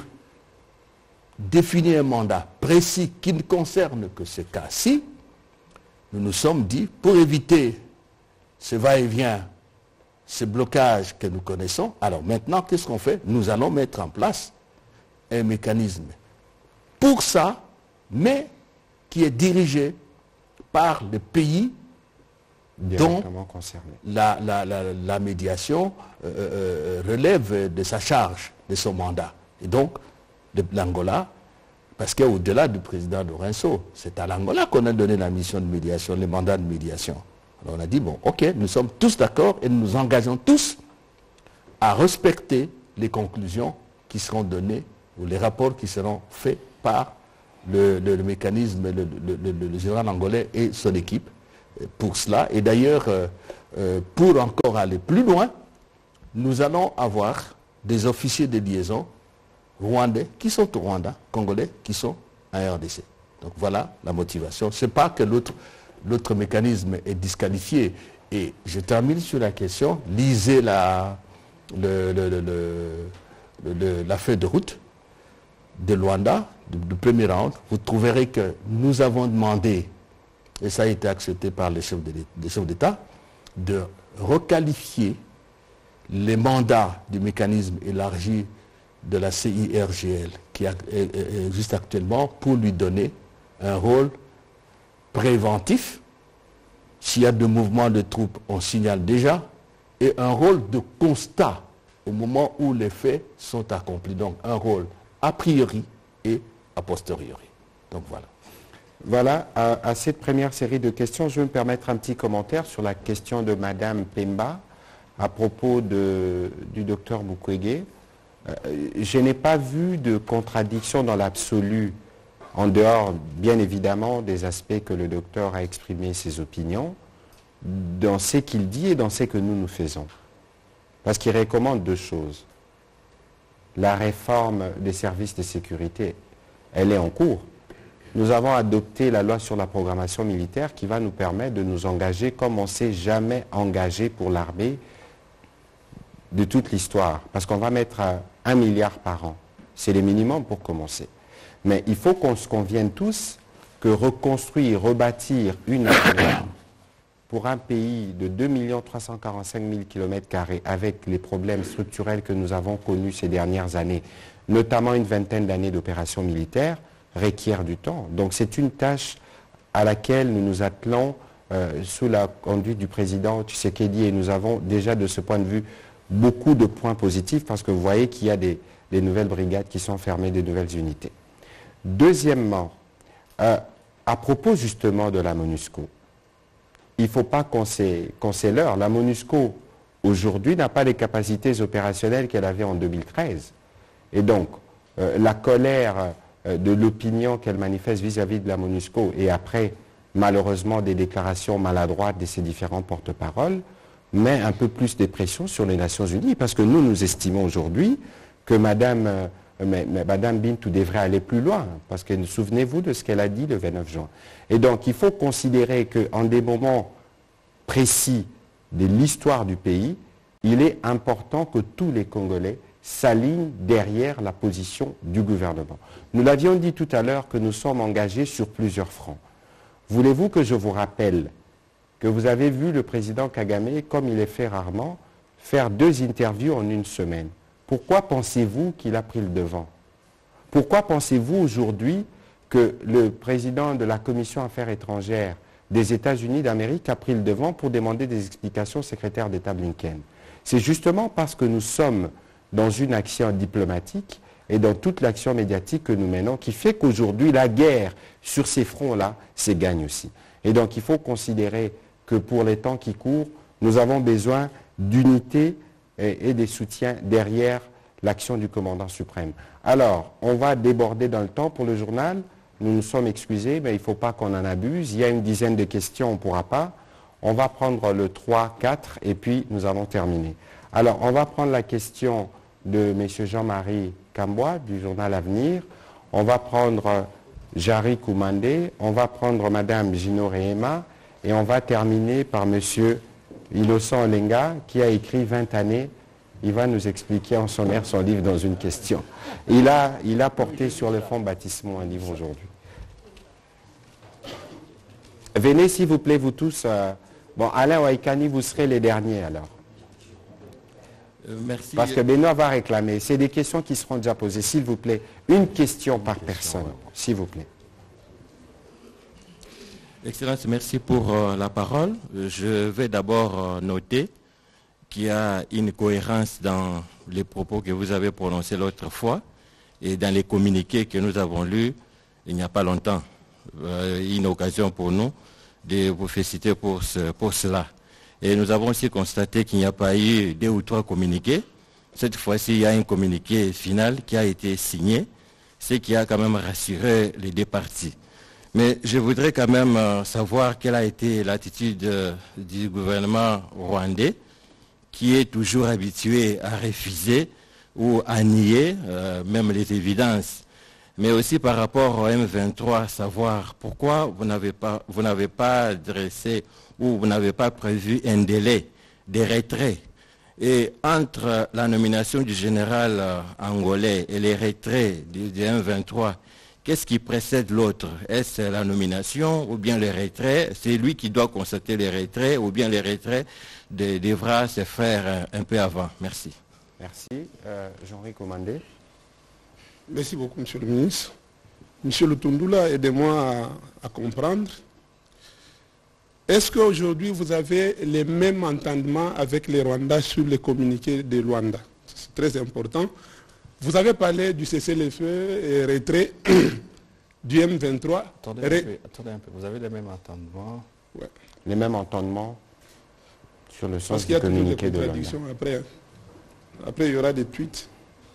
défini un mandat précis qui ne concerne que ce cas-ci, nous nous sommes dit, pour éviter ce va-et-vient, ce blocage que nous connaissons, alors maintenant, qu'est-ce qu'on fait? Nous allons mettre en place un mécanisme pour ça, mais qui est dirigé par le pays dont la, la, la, la médiation euh, euh, relève de sa charge, de son mandat. Et donc, de l'Angola, parce qu'au-delà du président Lourenço, c'est à l'Angola qu'on a donné la mission de médiation, le mandat de médiation. Alors on a dit, bon, ok, nous sommes tous d'accord et nous nous engageons tous à respecter les conclusions qui seront données ou les rapports qui seront faits par le, le, le mécanisme, le, le, le, le général angolais et son équipe pour cela. Et d'ailleurs, euh, euh, pour encore aller plus loin, nous allons avoir des officiers de liaison rwandais qui sont au Rwanda, congolais qui sont en R D C. Donc voilà la motivation. Ce n'est pas que l'autre l'autre mécanisme est disqualifié. Et je termine sur la question, lisez la, le, le, le, le, le, la feuille de route de Luanda, du, du premier round. Vous trouverez que nous avons demandé, et ça a été accepté par les chefs d'État, de requalifier les mandats du mécanisme élargi de la C I R G L qui existe actuellement pour lui donner un rôle préventif. S'il y a de mouvements de troupes, on signale déjà, et un rôle de constat au moment où les faits sont accomplis. Donc un rôle a priori et a posteriori. Donc voilà. Voilà, à, à cette première série de questions, je vais me permettre un petit commentaire sur la question de Madame Pemba à propos de, du docteur Mukwege. Euh, je n'ai pas vu de contradiction dans l'absolu, en dehors, bien évidemment, des aspects que le docteur a exprimé ses opinions, dans ce qu'il dit et dans ce que nous nous faisons. Parce qu'il recommande deux choses. La réforme des services de sécurité, elle est en cours. Nous avons adopté la loi sur la programmation militaire qui va nous permettre de nous engager comme on ne s'est jamais engagé pour l'armée de toute l'histoire. Parce qu'on va mettre un milliard par an. C'est le minimum pour commencer. Mais il faut qu'on se convienne tous que reconstruire, rebâtir une armée pour un pays de deux millions trois cent quarante-cinq mille kilomètres carrés avec les problèmes structurels que nous avons connus ces dernières années, notamment une vingtaine d'années d'opérations militaires, requiert du temps. Donc c'est une tâche à laquelle nous nous attelons euh, sous la conduite du président Tshisekedi et nous avons déjà de ce point de vue beaucoup de points positifs parce que vous voyez qu'il y a des, des nouvelles brigades qui sont fermées, des nouvelles unités. Deuxièmement, euh, à propos justement de la MONUSCO, il ne faut pas qu'on se leurre. La MONUSCO, aujourd'hui, n'a pas les capacités opérationnelles qu'elle avait en deux mille treize. Et donc, euh, la colère euh, de l'opinion qu'elle manifeste vis-à-vis de la MONUSCO et après, malheureusement, des déclarations maladroites de ses différents porte-paroles, met un peu plus de pression sur les Nations Unies. Parce que nous, nous estimons aujourd'hui que Madame... Euh, Mais, mais Madame Bintou devrait aller plus loin, parce que souvenez-vous de ce qu'elle a dit le vingt-neuf juin. Et donc, il faut considérer qu'en des moments précis de l'histoire du pays, il est important que tous les Congolais s'alignent derrière la position du gouvernement. Nous l'avions dit tout à l'heure que nous sommes engagés sur plusieurs fronts. Voulez-vous que je vous rappelle que vous avez vu le président Kagame, comme il est fait rarement, faire deux interviews en une semaine? Pourquoi pensez-vous qu'il a pris le devant? Pourquoi pensez-vous aujourd'hui que le président de la Commission Affaires étrangères des États-Unis d'Amérique a pris le devant pour demander des explications au secrétaire d'État Blinken. C'est justement parce que nous sommes dans une action diplomatique et dans toute l'action médiatique que nous menons qui fait qu'aujourd'hui, la guerre sur ces fronts-là, c'est gagne aussi. Et donc, il faut considérer que pour les temps qui courent, nous avons besoin d'unité et, et des soutiens derrière l'action du commandant suprême. Alors, on va déborder dans le temps pour le journal. Nous nous sommes excusés, mais il ne faut pas qu'on en abuse. Il y a une dizaine de questions, on ne pourra pas. On va prendre le trois, quatre et puis nous allons terminer. Alors, on va prendre la question de M. Jean-Marie Kamboua du journal Avenir. On va prendre Jari Koumandé. On va prendre Mme Gino Rehema. Et on va terminer par M. Innocent Olenga qui a écrit vingt années. Il va nous expliquer en sommaire son livre dans une question. Il a, il a porté sur le fonds baptismaux un livre aujourd'hui. Venez s'il vous plaît, vous tous. Euh, bon, Alain Waikani, vous serez les derniers alors. Euh, merci. Parce que Benoît va réclamer. C'est des questions qui seront déjà posées. S'il vous plaît, une question par personne, s'il vous plaît. Excellence, merci pour euh, la parole. Je vais d'abord euh, noter qu'il y a une cohérence dans les propos que vous avez prononcés l'autre fois et dans les communiqués que nous avons lus il n'y a pas longtemps. Euh, une occasion pour nous de vous féliciter pour, ce, pour cela. Et nous avons aussi constaté qu'il n'y a pas eu deux ou trois communiqués. Cette fois-ci, il y a un communiqué final qui a été signé, ce qui a quand même rassuré les deux parties. Mais je voudrais quand même euh, savoir quelle a été l'attitude euh, du gouvernement rwandais, qui est toujours habitué à refuser ou à nier euh, même les évidences. Mais aussi par rapport au M vingt-trois, savoir pourquoi vous n'avez pas, vous n'avez pas dressé ou vous n'avez pas prévu un délai de retrait. Et entre la nomination du général euh, angolais et les retraits du, du M vingt-trois, qu'est-ce qui précède l'autre? Est-ce la nomination ou bien le retrait? C'est lui qui doit constater les retraits ou bien les retraits de, devra se faire un, un peu avant. Merci. Merci. Euh, Jean-Marie Koumandé. Merci beaucoup, Monsieur le ministre. Monsieur Lutundula, aidez-moi à, à comprendre. Est-ce qu'aujourd'hui, vous avez les mêmes entendements avec les Rwandais sur les communiqués de Luanda? C'est très important. Vous avez parlé du cessez-le-feu et retrait du M vingt-trois. Attendez un, peu, attendez un peu, vous avez les mêmes entendements? Ouais. Les mêmes entendements sur le sens Parce qu'il y du a communiqué de Luanda. Après, après, il y aura des tweets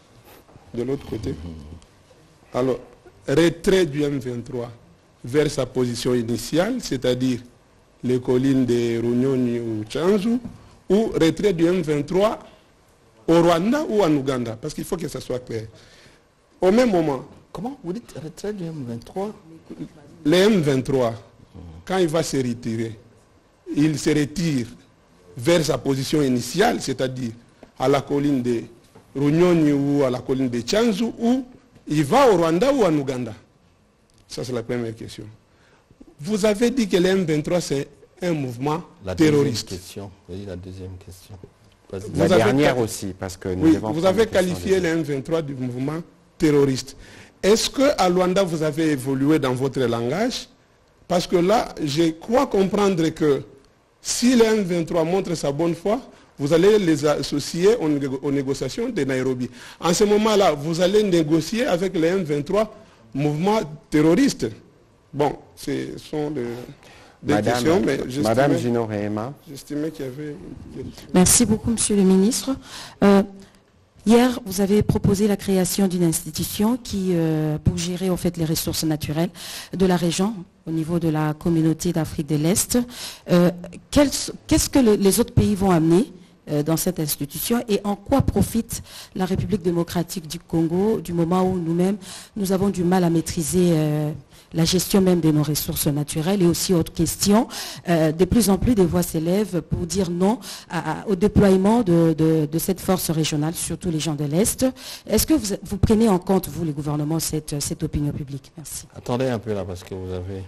de l'autre côté. Alors, retrait du M vingt-trois vers sa position initiale, c'est-à-dire les collines de Runyoni ou Tchanzu, ou retrait du M vingt-trois au Rwanda ou en Ouganda, parce qu'il faut que ça soit clair. Au même moment... Comment vous dites retrait du M vingt-trois? Le M vingt-trois, quand il va se retirer, il se retire vers sa position initiale, c'est-à-dire à la colline de Runyoni ou à la colline de Tchanzu, ou il va au Rwanda ou en Ouganda. Ça, c'est la première question. Vous avez dit que le M vingt-trois, c'est un mouvement la terroriste. Question. Oui, la deuxième question. La dernière aussi, parce que nous oui, devons vous avez prendre qualifié le M vingt-trois du mouvement terroriste. Est-ce qu'à Luanda, vous avez évolué dans votre langage? Parce que là, je crois comprendre que si le M vingt-trois montre sa bonne foi, vous allez les associer aux, négo aux négociations de Nairobi. En ce moment-là, vous allez négocier avec le M vingt-trois, mouvement terroriste. Bon, ce sont des, des Madame, questions, mais Madame Gino Rehema. J'estimais qu'il y avait... Merci beaucoup, Monsieur le Ministre. Euh, hier, vous avez proposé la création d'une institution qui, euh, pour gérer en fait les ressources naturelles de la région, au niveau de la communauté d'Afrique de l'Est. Euh, Qu'est-ce que le, les autres pays vont amener euh, dans cette institution et en quoi profite la République démocratique du Congo du moment où nous-mêmes, nous avons du mal à maîtriser euh, la gestion même de nos ressources naturelles? Et aussi autre question, euh, de plus en plus des voix s'élèvent pour dire non à, à, au déploiement de, de, de cette force régionale, surtout les gens de l'Est. Est-ce que vous, vous prenez en compte, vous, le gouvernement, cette, cette opinion publique? Merci. Attendez un peu là, parce que vous avez...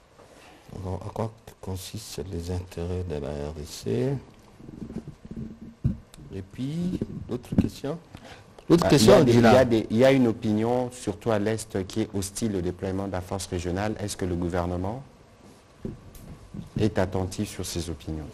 À quoi consistent les intérêts de la R D C? Et puis, d'autres questions? L'autre Ah, question, il, y a des, il, y là. a des, il y a une opinion, surtout à l'Est, qui est hostile au déploiement de la force régionale. Est-ce que le gouvernement est attentif sur ces opinions.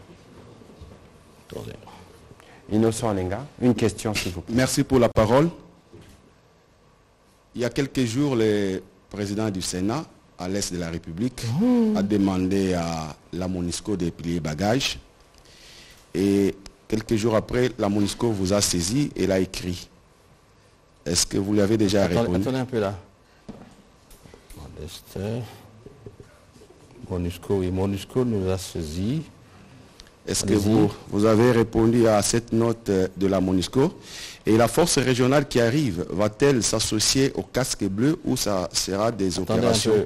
Innocent Lenga, une question s'il vous plaît. Merci pour la parole. Il y a quelques jours, le président du Sénat, à l'Est de la République, mmh. a demandé à la MONUSCO de plier bagages. Et quelques jours après, la MONUSCO vous a saisi et l'a écrit. Est-ce que vous lui avez déjà attendez, répondu? Attendez un peu là. MONUSCO, oui, MONUSCO nous a saisi. Est-ce que vous, vous avez répondu à cette note de la MONUSCO? Et la force régionale qui arrive, va-t-elle s'associer au casque bleu ou ça sera des Attendez opérations?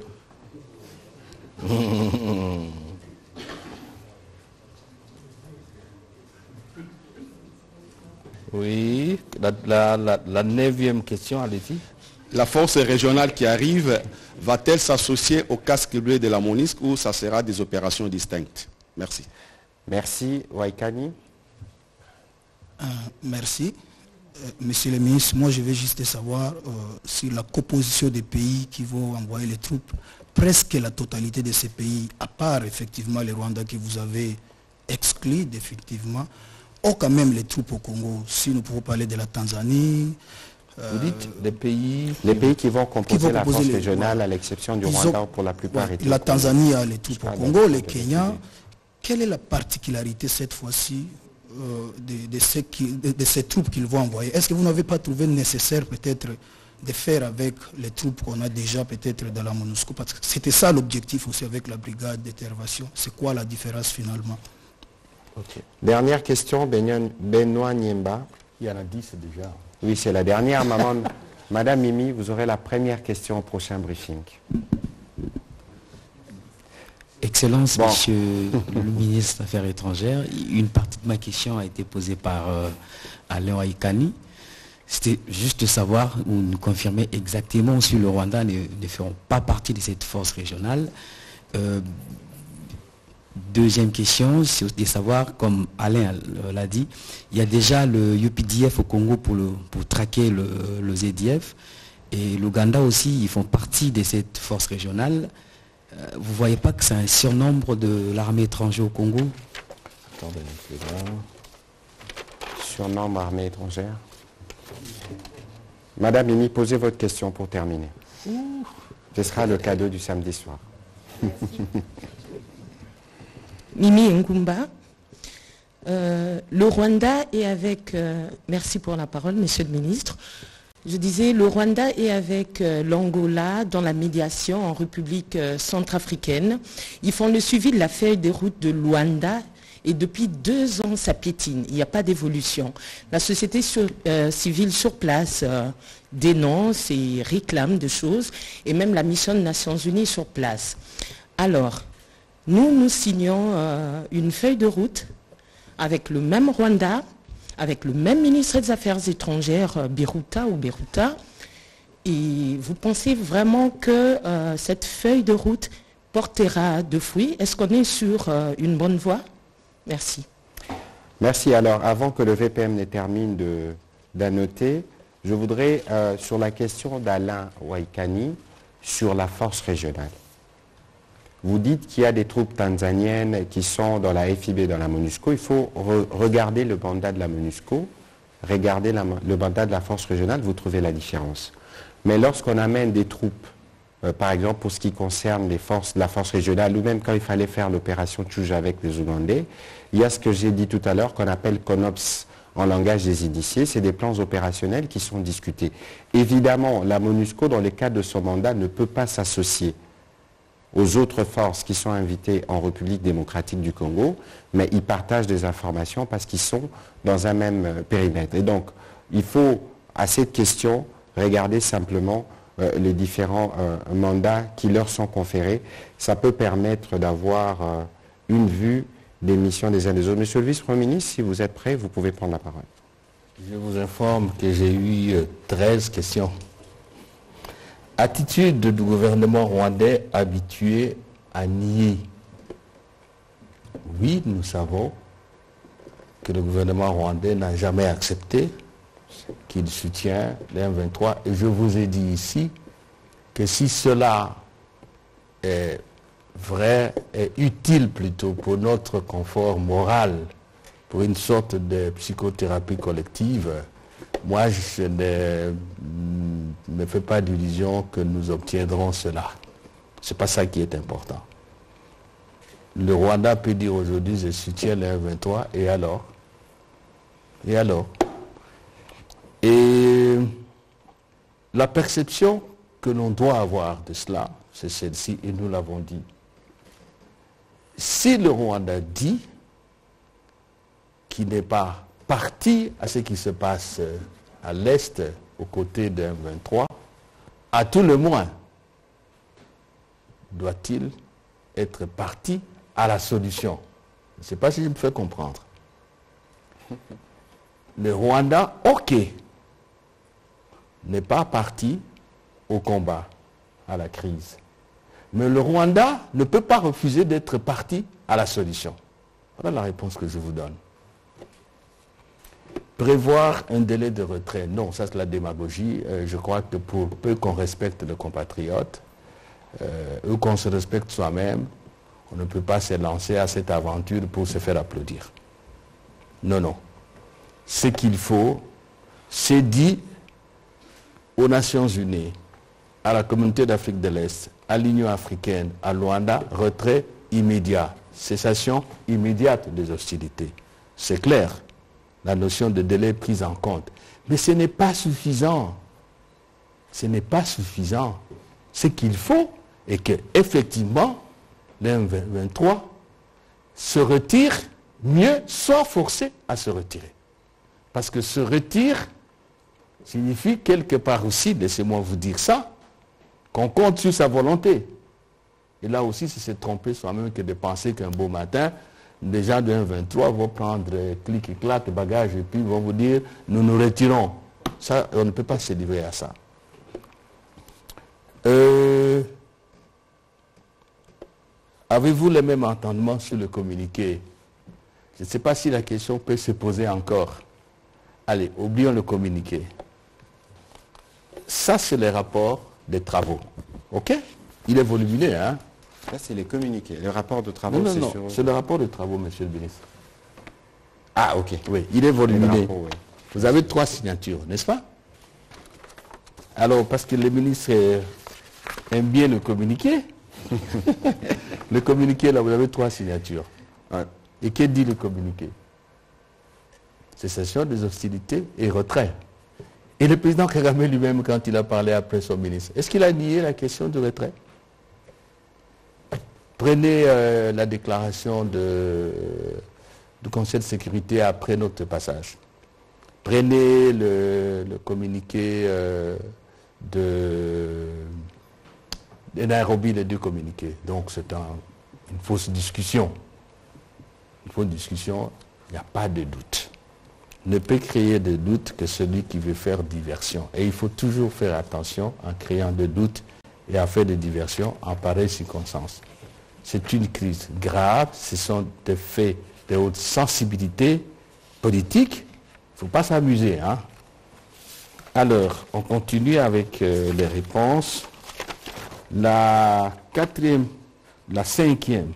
Oui, la, la, la, la neuvième question, allez-y. La force régionale qui arrive, va-t-elle s'associer au casque bleu de la MONUSCO ou ça sera des opérations distinctes? Merci. Merci. Waikani. Euh, merci. Euh, Monsieur le ministre, moi je veux juste savoir euh, si la composition des pays qui vont envoyer les troupes, presque la totalité de ces pays, à part effectivement les Rwandais que vous avez exclus effectivement, ont quand même les troupes au Congo. Si nous pouvons parler de la Tanzanie. Euh, vous dites les pays... Les pays qui vont composer, qui vont composer la force les, régionale, ouais, à l'exception du Rwanda, ont, pour la plupart... Ouais, la Tanzanie a les troupes au Congo, les Kenya. Quelle est la particularité cette fois-ci euh, de, de, ces qui, de, de ces troupes qu'ils vont envoyer? Est-ce que vous n'avez pas trouvé nécessaire peut-être de faire avec les troupes qu'on a déjà peut-être dans la MONUSCO? Parce que c'était ça l'objectif aussi avec la brigade d'intervention. C'est quoi la différence finalement? Okay. Dernière question, Benoît Niemba. Il y en a dix déjà. Oui, c'est la dernière. Maman, Madame Mimi, vous aurez la première question au prochain briefing. Excellence, bon. Monsieur le ministre des Affaires étrangères, une partie de ma question a été posée par euh, Alain Waikani. C'était juste de savoir ou nous confirmer exactement si le Rwanda ne, ne feront pas partie de cette force régionale. Euh, deuxième question, c'est de savoir, comme Alain l'a dit, il y a déjà le U P D F au Congo pour, le, pour traquer le, le Z D F. Et l'Ouganda aussi, ils font partie de cette force régionale. Vous ne voyez pas que c'est un surnombre de l'armée étrangère au Congo? Attendez, surnombre armée étrangère. Madame Mimi, posez votre question pour terminer. Ouh. Ce sera le cadeau du samedi soir. Mimi Ngumba, euh, le Rwanda est avec... Euh, merci pour la parole, monsieur le ministre. Je disais, le Rwanda est avec euh, l'Angola dans la médiation en République euh, centrafricaine. Ils font le suivi de la feuille de route de Luanda et depuis deux ans, ça piétine. Il n'y a pas d'évolution. La société sur, euh, civile sur place euh, dénonce et réclame des choses et même la mission des Nations Unies sur place. Alors, nous, nous signons euh, une feuille de route avec le même Rwanda, avec le même ministre des Affaires étrangères, Biruta ou Biruta. Et vous pensez vraiment que euh, cette feuille de route portera de fruits? Est-ce qu'on est sur euh, une bonne voie? Merci. Merci. Alors, avant que le V P M ne termine d'annoter, je voudrais, euh, sur la question d'Alain Waikani, sur la force régionale. Vous dites qu'il y a des troupes tanzaniennes qui sont dans la F I B, dans la MONUSCO. Il faut re regarder le mandat de la MONUSCO, regarder la, le mandat de la force régionale, vous trouvez la différence. Mais lorsqu'on amène des troupes, euh, par exemple pour ce qui concerne les forces, la force régionale, ou même quand il fallait faire l'opération Tchouja avec les Ougandais, il y a ce que j'ai dit tout à l'heure qu'on appelle CONOPS en langage des initiés, c'est des plans opérationnels qui sont discutés. Évidemment, la MONUSCO, dans le cadre de son mandat, ne peut pas s'associer aux autres forces qui sont invitées en République démocratique du Congo, mais ils partagent des informations parce qu'ils sont dans un même périmètre. Et donc, il faut, à cette question, regarder simplement euh, les différents euh, mandats qui leur sont conférés. Ça peut permettre d'avoir euh, une vue des missions des uns des autres. Monsieur le vice-premier ministre, si vous êtes prêt, vous pouvez prendre la parole. Je vous informe que j'ai eu euh, treize questions. Attitude du gouvernement rwandais habitué à nier. Oui, nous savons que le gouvernement rwandais n'a jamais accepté qu'il soutient les M vingt-trois. Et je vous ai dit ici que si cela est vrai et utile plutôt pour notre confort moral, pour une sorte de psychothérapie collective, moi je ne me fais pas d'illusion que nous obtiendrons cela. C'est pas ça qui est important. Le Rwanda peut dire aujourd'hui je soutiens le M vingt-trois et alors Et alors Et la perception que l'on doit avoir de cela, c'est celle-ci, et nous l'avons dit. Si le Rwanda dit qu'il n'est pas parti à ce qui se passe à l'Est, aux côtés de M vingt-trois, à tout le moins, doit-il être parti à la solution? Je ne sais pas si je me fais comprendre. Le Rwanda, ok, n'est pas parti au combat, à la crise. Mais le Rwanda ne peut pas refuser d'être parti à la solution. Voilà la réponse que je vous donne. Prévoir un délai de retrait, non, ça c'est la démagogie. Euh, je crois que pour peu qu'on respecte le compatriote, euh, ou qu'on se respecte soi-même, on ne peut pas se lancer à cette aventure pour se faire applaudir. Non, non. Ce qu'il faut, c'est dit aux Nations Unies, à la communauté d'Afrique de l'Est, à l'Union africaine, à Luanda, retrait immédiat, cessation immédiate des hostilités. C'est clair, la notion de délai est prise en compte. Mais ce n'est pas suffisant. Ce n'est pas suffisant. Ce qu'il faut est qu'effectivement, le M vingt-trois se retire, mieux, soit forcé à se retirer. Parce que se retire signifie quelque part aussi, laissez-moi vous dire ça, qu'on compte sur sa volonté. Et là aussi, c'est se tromper soi-même que de penser qu'un beau matin, des gens de M vingt-trois vont prendre clic et clac, bagage, et puis vont vous dire, nous nous retirons. Ça, on ne peut pas se livrer à ça. Euh, Avez-vous le même entendement sur le communiqué? Je ne sais pas si la question peut se poser encore. Allez, oublions le communiqué. Ça, c'est le rapport des travaux. OK? Il est volumineux, hein? Là, c'est les communiqués. Le rapport de travaux, non, non, c'est non, sur... c'est le rapport de travaux, monsieur le ministre. Ah, ok. Oui, il est volumineux. Rapport, oui. Vous avez trois signatures, n'est-ce pas? Alors, parce que le ministre aime bien le communiqué, le communiqué, là, vous avez trois signatures. Ouais. Et que dit le communiqué? Cessation des hostilités et retrait. Et le président Kagame lui-même, quand il a parlé après son ministre, est-ce qu'il a nié la question du retrait? Prenez euh, la déclaration de, du Conseil de sécurité après notre passage. Prenez le, le communiqué euh, de, de Nairobi, les deux communiqués. Donc c'est un, une fausse discussion. Une fausse discussion, il n'y a pas de doute. Ne peut créer de doute que celui qui veut faire diversion. Et il faut toujours faire attention en créant de doutes et à faire de diversion en pareille circonstance. C'est une crise grave, ce sont des faits de haute sensibilité politique. Il ne faut pas s'amuser. Hein? Alors, on continue avec euh, les réponses. La quatrième, la cinquième.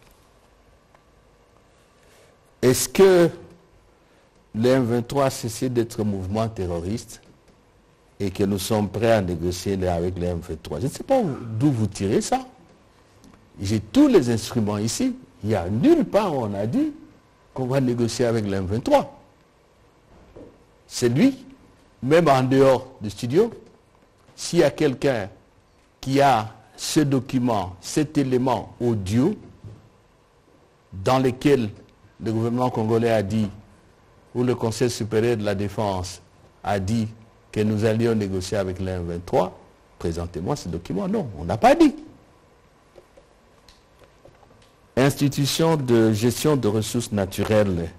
Est-ce que le M vingt-trois a cessé d'être un mouvement terroriste et que nous sommes prêts à négocier avec le M vingt-trois? Je ne sais pas d'où vous tirez ça. J'ai tous les instruments ici. Il n'y a nulle part où on a dit qu'on va négocier avec le M vingt-trois. C'est lui, même en dehors du studio, s'il y a quelqu'un qui a ce document, cet élément audio dans lequel le gouvernement congolais a dit, ou le Conseil supérieur de la défense a dit que nous allions négocier avec le M vingt-trois, présentez-moi ce document. Non, on n'a pas dit. Institution de gestion de ressources naturelles.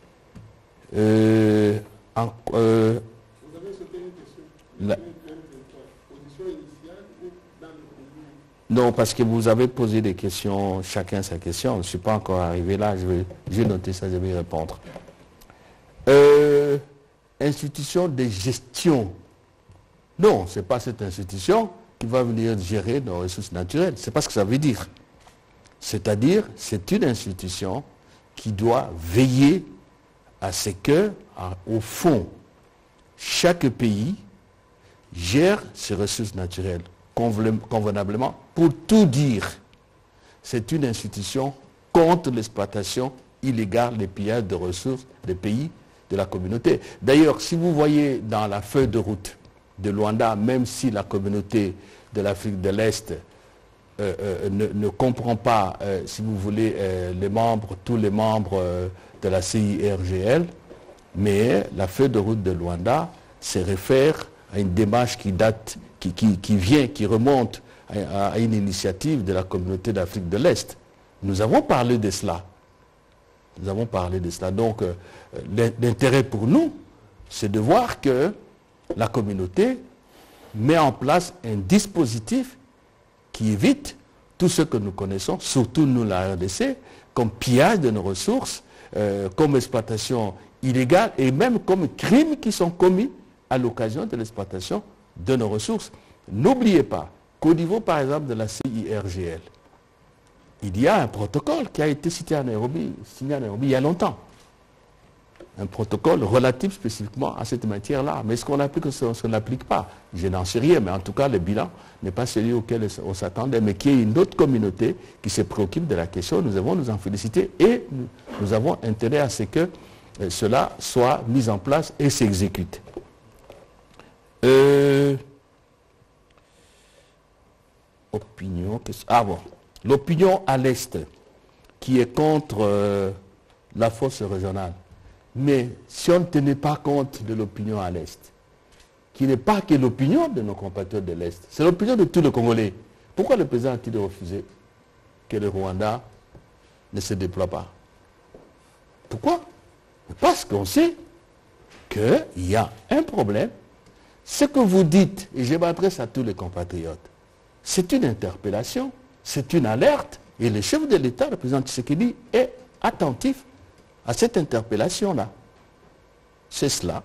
Euh, en, euh, Vous avez sauté une question. La... Position initiale ou dans le... Non, parce que vous avez posé des questions, chacun sa question. Je ne suis pas encore arrivé là, je vais, je vais noter ça, je vais y répondre. Euh, institution de gestion. Non, ce n'est pas cette institution qui va venir gérer nos ressources naturelles. Ce n'est pas ce que ça veut dire. C'est-à-dire, c'est une institution qui doit veiller à ce que, au fond, chaque pays gère ses ressources naturelles convenablement. Pour tout dire, c'est une institution contre l'exploitation illégale des pillages de ressources des pays de la communauté. D'ailleurs, si vous voyez dans la feuille de route de Luanda, même si la communauté de l'Afrique de l'Est euh, euh, ne, ne comprend pas, euh, si vous voulez, euh, les membres, tous les membres euh, de la C I R G L, mais la feuille de route de Luanda se réfère à une démarche qui date, qui, qui, qui vient, qui remonte à, à une initiative de la communauté d'Afrique de l'Est. Nous avons parlé de cela. Nous avons parlé de cela. Donc, euh, l'intérêt pour nous, c'est de voir que la communauté met en place un dispositif qui évite tout ce que nous connaissons, surtout nous la R D C, comme pillage de nos ressources, euh, comme exploitation illégale et même comme crimes qui sont commis à l'occasion de l'exploitation de nos ressources. N'oubliez pas qu'au niveau, par exemple, de la C I R G L, il y a un protocole qui a été cité à Nairobi, signé à Nairobi il y a longtemps. Un protocole relatif spécifiquement à cette matière-là. Mais est-ce qu'on applique ou est-ce qu'on n'applique pas? Je n'en sais rien, mais en tout cas, le bilan n'est pas celui auquel on s'attendait, mais qu'il y ait une autre communauté qui se préoccupe de la question. Nous devons nous en féliciter et nous, nous avons intérêt à ce que euh, cela soit mis en place et s'exécute. Euh, opinion, ah bon, l'opinion à l'Est qui est contre euh, la force régionale. Mais si on ne tenait pas compte de l'opinion à l'Est, qui n'est pas que l'opinion de nos compatriotes de l'Est, c'est l'opinion de tous les Congolais. Pourquoi le président a-t-il refusé que le Rwanda ne se déploie pas? Pourquoi? Parce qu'on sait qu'il y a un problème. Ce que vous dites, et je m'adresse à tous les compatriotes, c'est une interpellation, c'est une alerte, et le chef de l'État, le président Tshisekedi, est attentif à cette interpellation-là. C'est cela.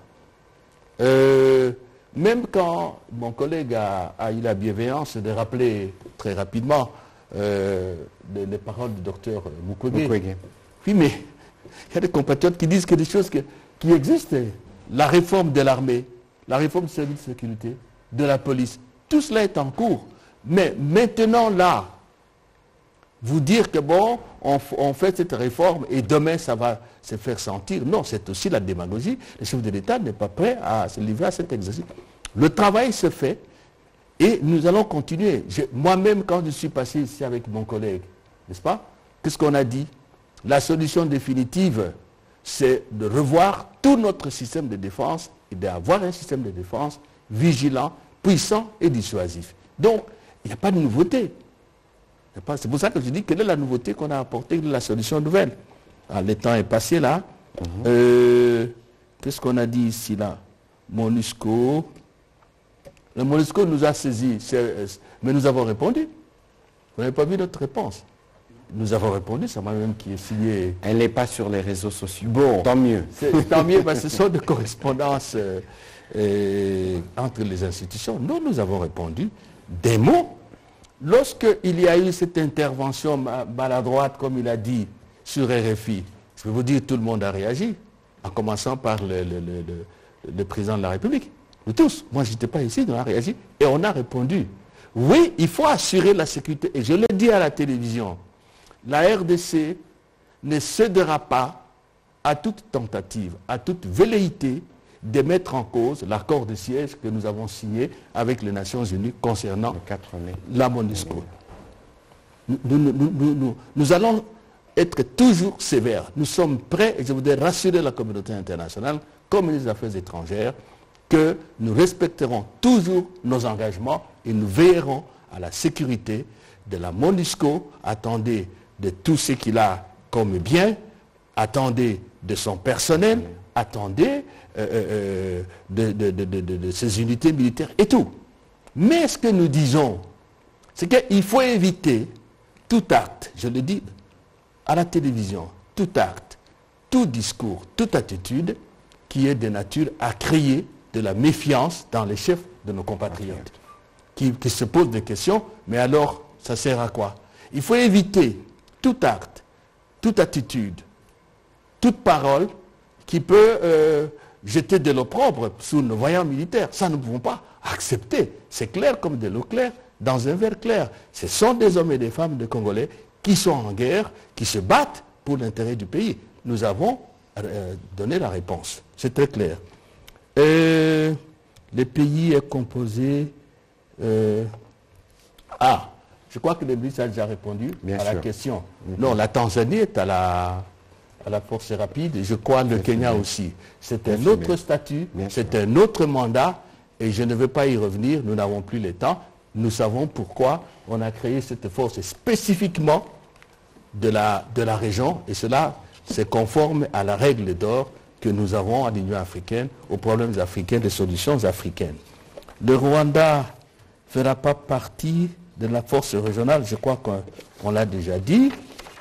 Euh, même quand mon collègue a, a eu la bienveillance de rappeler très rapidement euh, les, les paroles du docteur Mukwege. Mukwege. Oui, mais il y a des compatriotes qui disent que des choses que, qui existent. La réforme de l'armée, la réforme du service de sécurité, de la police, tout cela est en cours. Mais maintenant, là, vous dire que bon, on, on fait cette réforme et demain ça va se faire sentir. Non, c'est aussi la démagogie. Le chef de l'État n'est pas prêt à se livrer à cet exercice. Le travail se fait et nous allons continuer. Moi-même, quand je suis passé ici avec mon collègue, n'est-ce pas? Qu'est-ce qu'on a dit? La solution définitive, c'est de revoir tout notre système de défense et d'avoir un système de défense vigilant, puissant et dissuasif. Donc, il n'y a pas de nouveauté. C'est pour ça que je dis quelle est la nouveauté qu'on a apportée, quelle est la solution nouvelle. Ah, le temps est passé là. Mm-hmm. euh, Qu'est-ce qu'on a dit ici là? MONUSCO. Le MONUSCO nous a saisi, mais nous avons répondu. Vous n'avez pas vu notre réponse? Nous avons répondu, c'est moi-même qui ai signé. Elle n'est pas sur les réseaux sociaux. Bon, tant mieux. Tant mieux, parce que ce sont des correspondances euh, euh, entre les institutions. Nous, nous avons répondu des mots. Lorsqu'il y a eu cette intervention maladroite, comme il a dit, sur R F I, je peux vous dire tout le monde a réagi, en commençant par le, le, le, le, le président de la République. Nous tous. Moi, je n'étais pas ici, on a réagi. Et on a répondu. Oui, il faut assurer la sécurité. Et je l'ai dit à la télévision, la R D C ne cédera pas à toute tentative, à toute velléité de mettre en cause l'accord de siège que nous avons signé avec les Nations Unies concernant la MONUSCO. Nous, nous, nous, nous, nous allons être toujours sévères. Nous sommes prêts, et je voudrais rassurer la communauté internationale, comme les affaires étrangères, que nous respecterons toujours nos engagements et nous veillerons à la sécurité de la MONUSCO. Attendez de tout ce qu'il a comme bien, attendez de son personnel, attendez euh, euh, de, de, de, de, de ses unités militaires et tout. Mais ce que nous disons, c'est qu'il faut éviter tout acte, je le dis à la télévision, tout acte, tout discours, toute attitude qui est de nature à créer de la méfiance dans les chefs de nos compatriotes, qui, qui se posent des questions, mais alors ça sert à quoi? Il faut éviter tout acte, toute attitude, toute parole qui peut euh, jeter de l'opprobre sous nos voyants militaires. Ça, nous ne pouvons pas accepter. C'est clair comme de l'eau claire dans un verre clair. Ce sont des hommes et des femmes de Congolais qui sont en guerre, qui se battent pour l'intérêt du pays. Nous avons euh, donné la réponse. C'est très clair. Euh, le pays est composé... Euh, ah, je crois que le ministre a déjà répondu Bien à sûr. la question. Mm-hmm. Non, la Tanzanie est à la, à la force rapide. Je crois le Kenya aussi. C'est un autre statut, c'est un autre mandat. Et je ne veux pas y revenir. Nous n'avons plus le temps. Nous savons pourquoi on a créé cette force spécifiquement de la, de la région. Et cela, c'est conforme à la règle d'or que nous avons à l'Union africaine, aux problèmes africains, des solutions africaines. Le Rwanda ne fera pas partie de la force régionale, je crois qu'on on l'a déjà dit.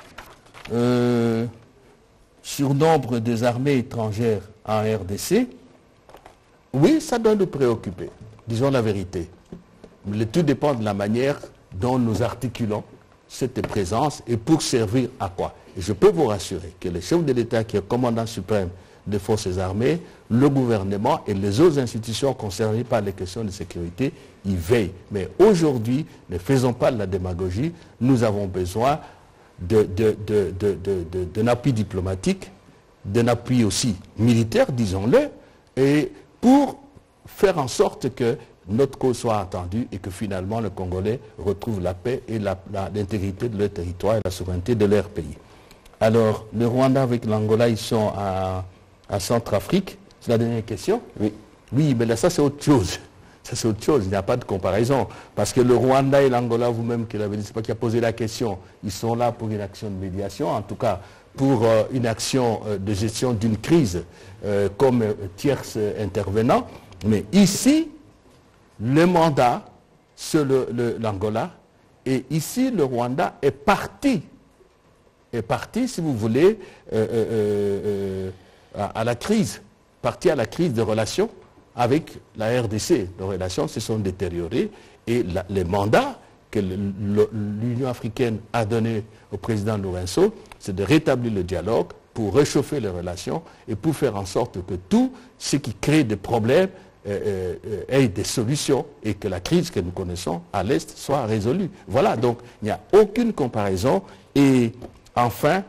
Euh, surnombre des armées étrangères en R D C, oui, ça doit nous préoccuper, disons la vérité. Le tout dépend de la manière dont nous articulons cette présence et pour servir à quoi. Et je peux vous rassurer que le chef de l'État qui est commandant suprême des forces armées, le gouvernement et les autres institutions concernées par les questions de sécurité y veillent. Mais aujourd'hui, ne faisons pas de la démagogie, nous avons besoin de, de, de, de, de, de, d'un appui diplomatique, d'un appui aussi militaire, disons-le, et pour faire en sorte que notre cause soit entendue et que finalement le Congolais retrouve la paix et la, la, l'intégrité de leur territoire et la souveraineté de leur pays. Alors, le Rwanda avec l'Angola, ils sont à, à Centrafrique. C'est la dernière question ? Oui. Oui, mais là, ça c'est autre chose. Ça c'est autre chose, il n'y a pas de comparaison. Parce que le Rwanda et l'Angola, vous-même qui l'avez dit, c'est pas qui a posé la question, ils sont là pour une action de médiation, en tout cas pour euh, une action euh, de gestion d'une crise euh, comme euh, tierce euh, intervenant. Mais ici, le mandat, c'est le, le, l'Angola, et ici, le Rwanda est parti, est parti, si vous voulez, euh, euh, euh, à, à la crise, parti à la crise de relations avec la R D C. Les relations se sont détériorées et la, les mandats que le, le, l'Union africaine a donné au président Lourenço, c'est de rétablir le dialogue pour réchauffer les relations et pour faire en sorte que tout ce qui crée des problèmes euh, euh, ait des solutions et que la crise que nous connaissons à l'Est soit résolue. Voilà, donc il n'y a aucune comparaison. Et enfin,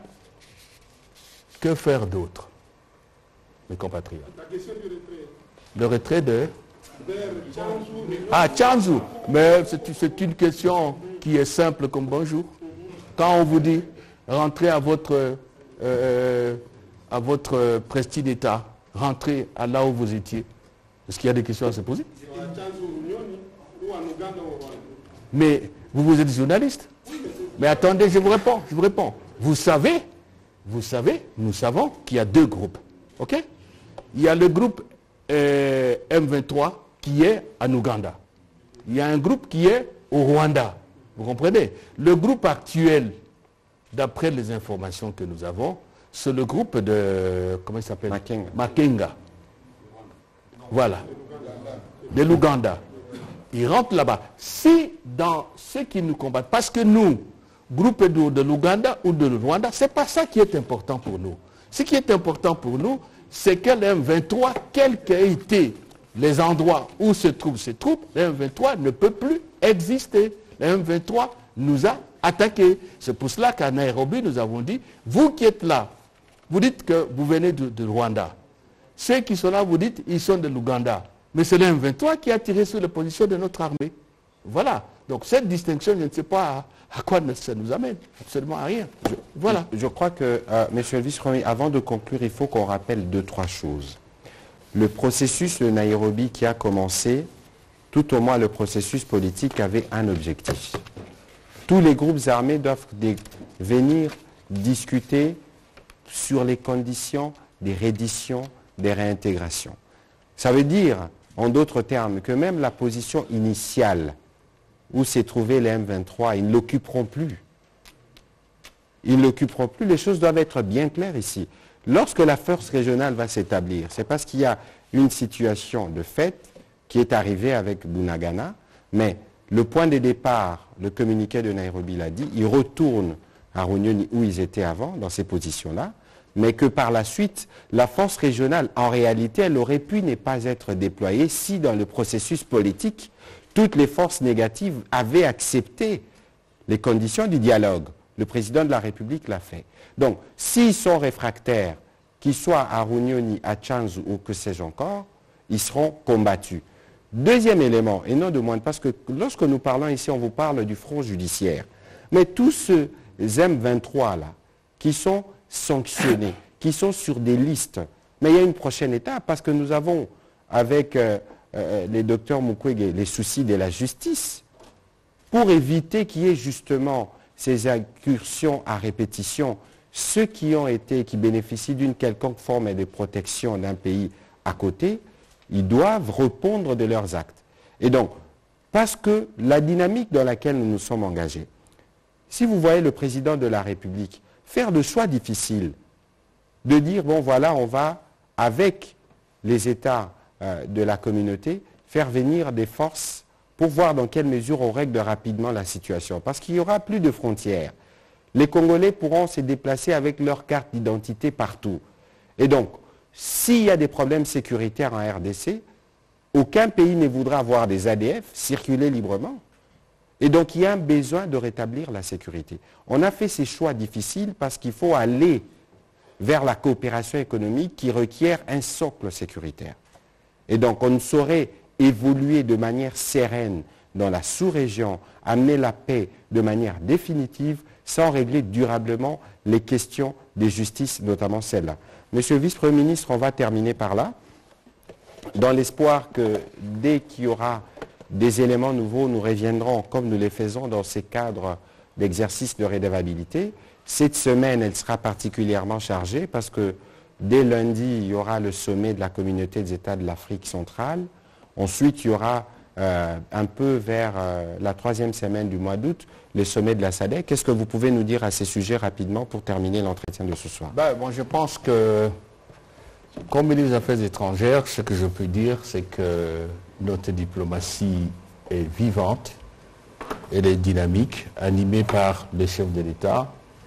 que faire d'autre, mes compatriotes? La question du retrait. Le retrait de... Ah, Tchanzu. Mais c'est, c'est une question qui est simple comme bonjour. Quand on vous dit, rentrez à votre, euh, à votre prestige d'État, rentrez à là où vous étiez, est-ce qu'il y a des questions à se poser? Mais vous, vous êtes journaliste. Mais attendez, je vous réponds, je vous réponds. Vous savez, vous savez, nous savons qu'il y a deux groupes. OK? Il y a le groupe euh, M vingt-trois qui est en Ouganda. Il y a un groupe qui est au Rwanda. Vous comprenez? Le groupe actuel, d'après les informations que nous avons, c'est le groupe de... Comment il s'appelle? Makenga. Makenga. Voilà. De l'Ouganda. Ils rentrent là-bas. Si dans ceux qui nous combattent, parce que nous, groupe de, de l'Ouganda ou de Rwanda, ce n'est pas ça qui est important pour nous. Ce qui est important pour nous, c'est que le M vingt-trois, quels qu'aient été les endroits où se trouvent ces troupes, le M vingt-trois ne peut plus exister. Le M vingt-trois nous a attaqués. C'est pour cela qu'à Nairobi, nous avons dit, vous qui êtes là, vous dites que vous venez de, de Rwanda. Ceux qui sont là, vous dites, ils sont de l'Ouganda. Mais c'est le M vingt-trois qui a tiré sur les positions de notre armée. Voilà. Donc cette distinction, je ne sais pas à, à quoi ça nous amène. Absolument à rien. Je, voilà. Je, je crois que, euh, monsieur le vice-premier, avant de conclure, il faut qu'on rappelle deux, trois choses. Le processus de Nairobi qui a commencé, tout au moins le processus politique avait un objectif. Tous les groupes armés doivent des, venir discuter sur les conditions des redditions, des réintégrations. Ça veut dire, en d'autres termes, que même la position initiale où s'est trouvé les M vingt-trois, ils ne l'occuperont plus. Ils ne l'occuperont plus. Les choses doivent être bien claires ici. Lorsque la force régionale va s'établir, c'est parce qu'il y a une situation de fait qui est arrivée avec Bunagana, mais le point de départ, le communiqué de Nairobi l'a dit, il retourne à Runyoni où ils étaient avant, dans ces positions-là, mais que par la suite, la force régionale, en réalité, elle aurait pu ne pas être déployée si dans le processus politique, toutes les forces négatives avaient accepté les conditions du dialogue. Le président de la République l'a fait. Donc, s'ils sont réfractaires, qu'ils soient à Runyoni, à Tchanzu ou que sais-je encore, ils seront combattus. Deuxième élément, et non de moindre, parce que lorsque nous parlons ici, on vous parle du front judiciaire. Mais tous ces M vingt-trois là, qui sont sanctionnés, qui sont sur des listes, mais il y a une prochaine étape, parce que nous avons, avec euh, euh, les docteurs Mukwege, les soucis de la justice, pour éviter qu'il y ait justement ces incursions à répétition, ceux qui ont été, qui bénéficient d'une quelconque forme de protection d'un pays à côté, ils doivent répondre de leurs actes. Et donc, parce que la dynamique dans laquelle nous nous sommes engagés, si vous voyez le président de la République faire de choix difficiles, de dire, bon voilà, on va, avec les États euh, de la communauté, faire venir des forces pour voir dans quelle mesure on règle rapidement la situation. Parce qu'il n'y aura plus de frontières. Les Congolais pourront se déplacer avec leur carte d'identité partout. Et donc, s'il y a des problèmes sécuritaires en R D C, aucun pays ne voudra voir des A D F circuler librement. Et donc, il y a un besoin de rétablir la sécurité. On a fait ces choix difficiles parce qu'il faut aller vers la coopération économique qui requiert un socle sécuritaire. Et donc, on ne saurait évoluer de manière sereine dans la sous-région, amener la paix de manière définitive sans régler durablement les questions de justice, notamment celle-là. Monsieur le vice-premier ministre, on va terminer par là, dans l'espoir que dès qu'il y aura des éléments nouveaux, nous reviendrons comme nous les faisons dans ces cadres d'exercice de redevabilité. Cette semaine, elle sera particulièrement chargée parce que dès lundi, il y aura le sommet de la communauté des États de l'Afrique centrale. Ensuite, il y aura euh, un peu vers euh, la troisième semaine du mois d'août, le sommet de la S A D C. Qu'est-ce que vous pouvez nous dire à ces sujets rapidement pour terminer l'entretien de ce soir? Ben, bon, je pense que, comme ministre des Affaires étrangères, ce que je peux dire, c'est que notre diplomatie est vivante, elle est dynamique, animée par les chefs de l'État.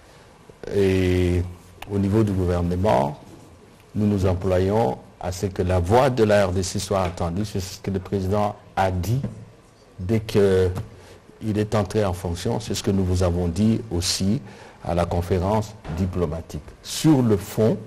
Et au niveau du gouvernement, nous nous employons à ce que la voix de la R D C soit entendue. C'est ce que le président a dit dès qu'il est entré en fonction. C'est ce que nous vous avons dit aussi à la conférence diplomatique. Sur le fond,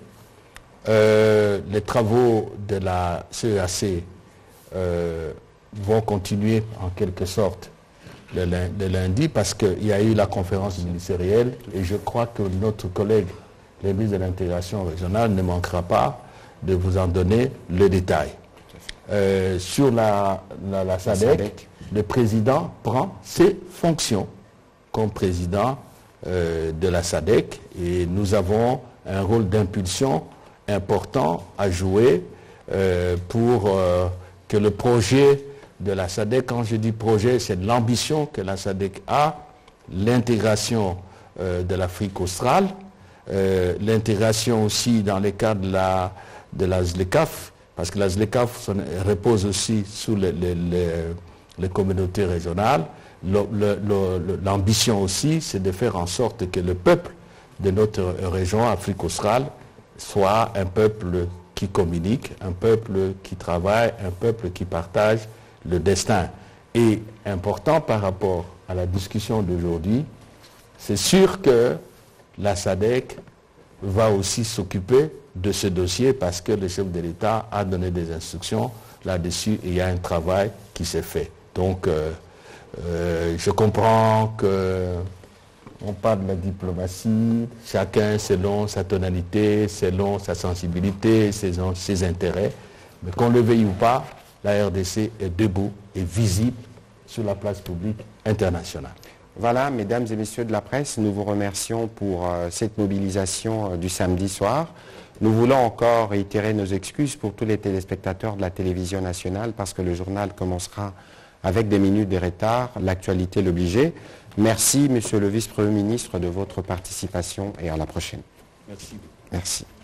euh, les travaux de la C E A C euh, vont continuer en quelque sorte le, le lundi parce qu'il y a eu la conférence ministérielle et je crois que notre collègue, le ministre de l'intégration régionale, ne manquera pas de vous en donner le détail. Euh, sur la, la, la S A D C, le président prend ses fonctions comme président euh, de la S A D C et nous avons un rôle d'impulsion important à jouer euh, pour euh, que le projet de la S A D C, quand je dis projet, c'est l'ambition que la S A D C a, l'intégration euh, de l'Afrique australe, euh, l'intégration aussi dans le cadre de la de la Z L E C A F, parce que la Z L E C A F repose aussi sous les, les, les, les communautés régionales. L'ambition aussi, c'est de faire en sorte que le peuple de notre région, Afrique australe, soit un peuple qui communique, un peuple qui travaille, un peuple qui partage le destin. Et important par rapport à la discussion d'aujourd'hui, c'est sûr que la S A D C va aussi s'occuper de ce dossier parce que le chef de l'État a donné des instructions là-dessus et il y a un travail qui s'est fait. Donc, euh, euh, je comprends qu'on parle de la diplomatie, chacun selon sa tonalité, selon sa sensibilité, ses, ses intérêts, mais qu'on le veuille ou pas, la R D C est debout et visible sur la place publique internationale. Voilà, mesdames et messieurs de la presse, nous vous remercions pour euh, cette mobilisation euh, du samedi soir. Nous voulons encore réitérer nos excuses pour tous les téléspectateurs de la télévision nationale parce que le journal commencera avec des minutes de retard, l'actualité l'obligeait. Merci, monsieur le vice-premier ministre, de votre participation et à la prochaine. Merci. Merci.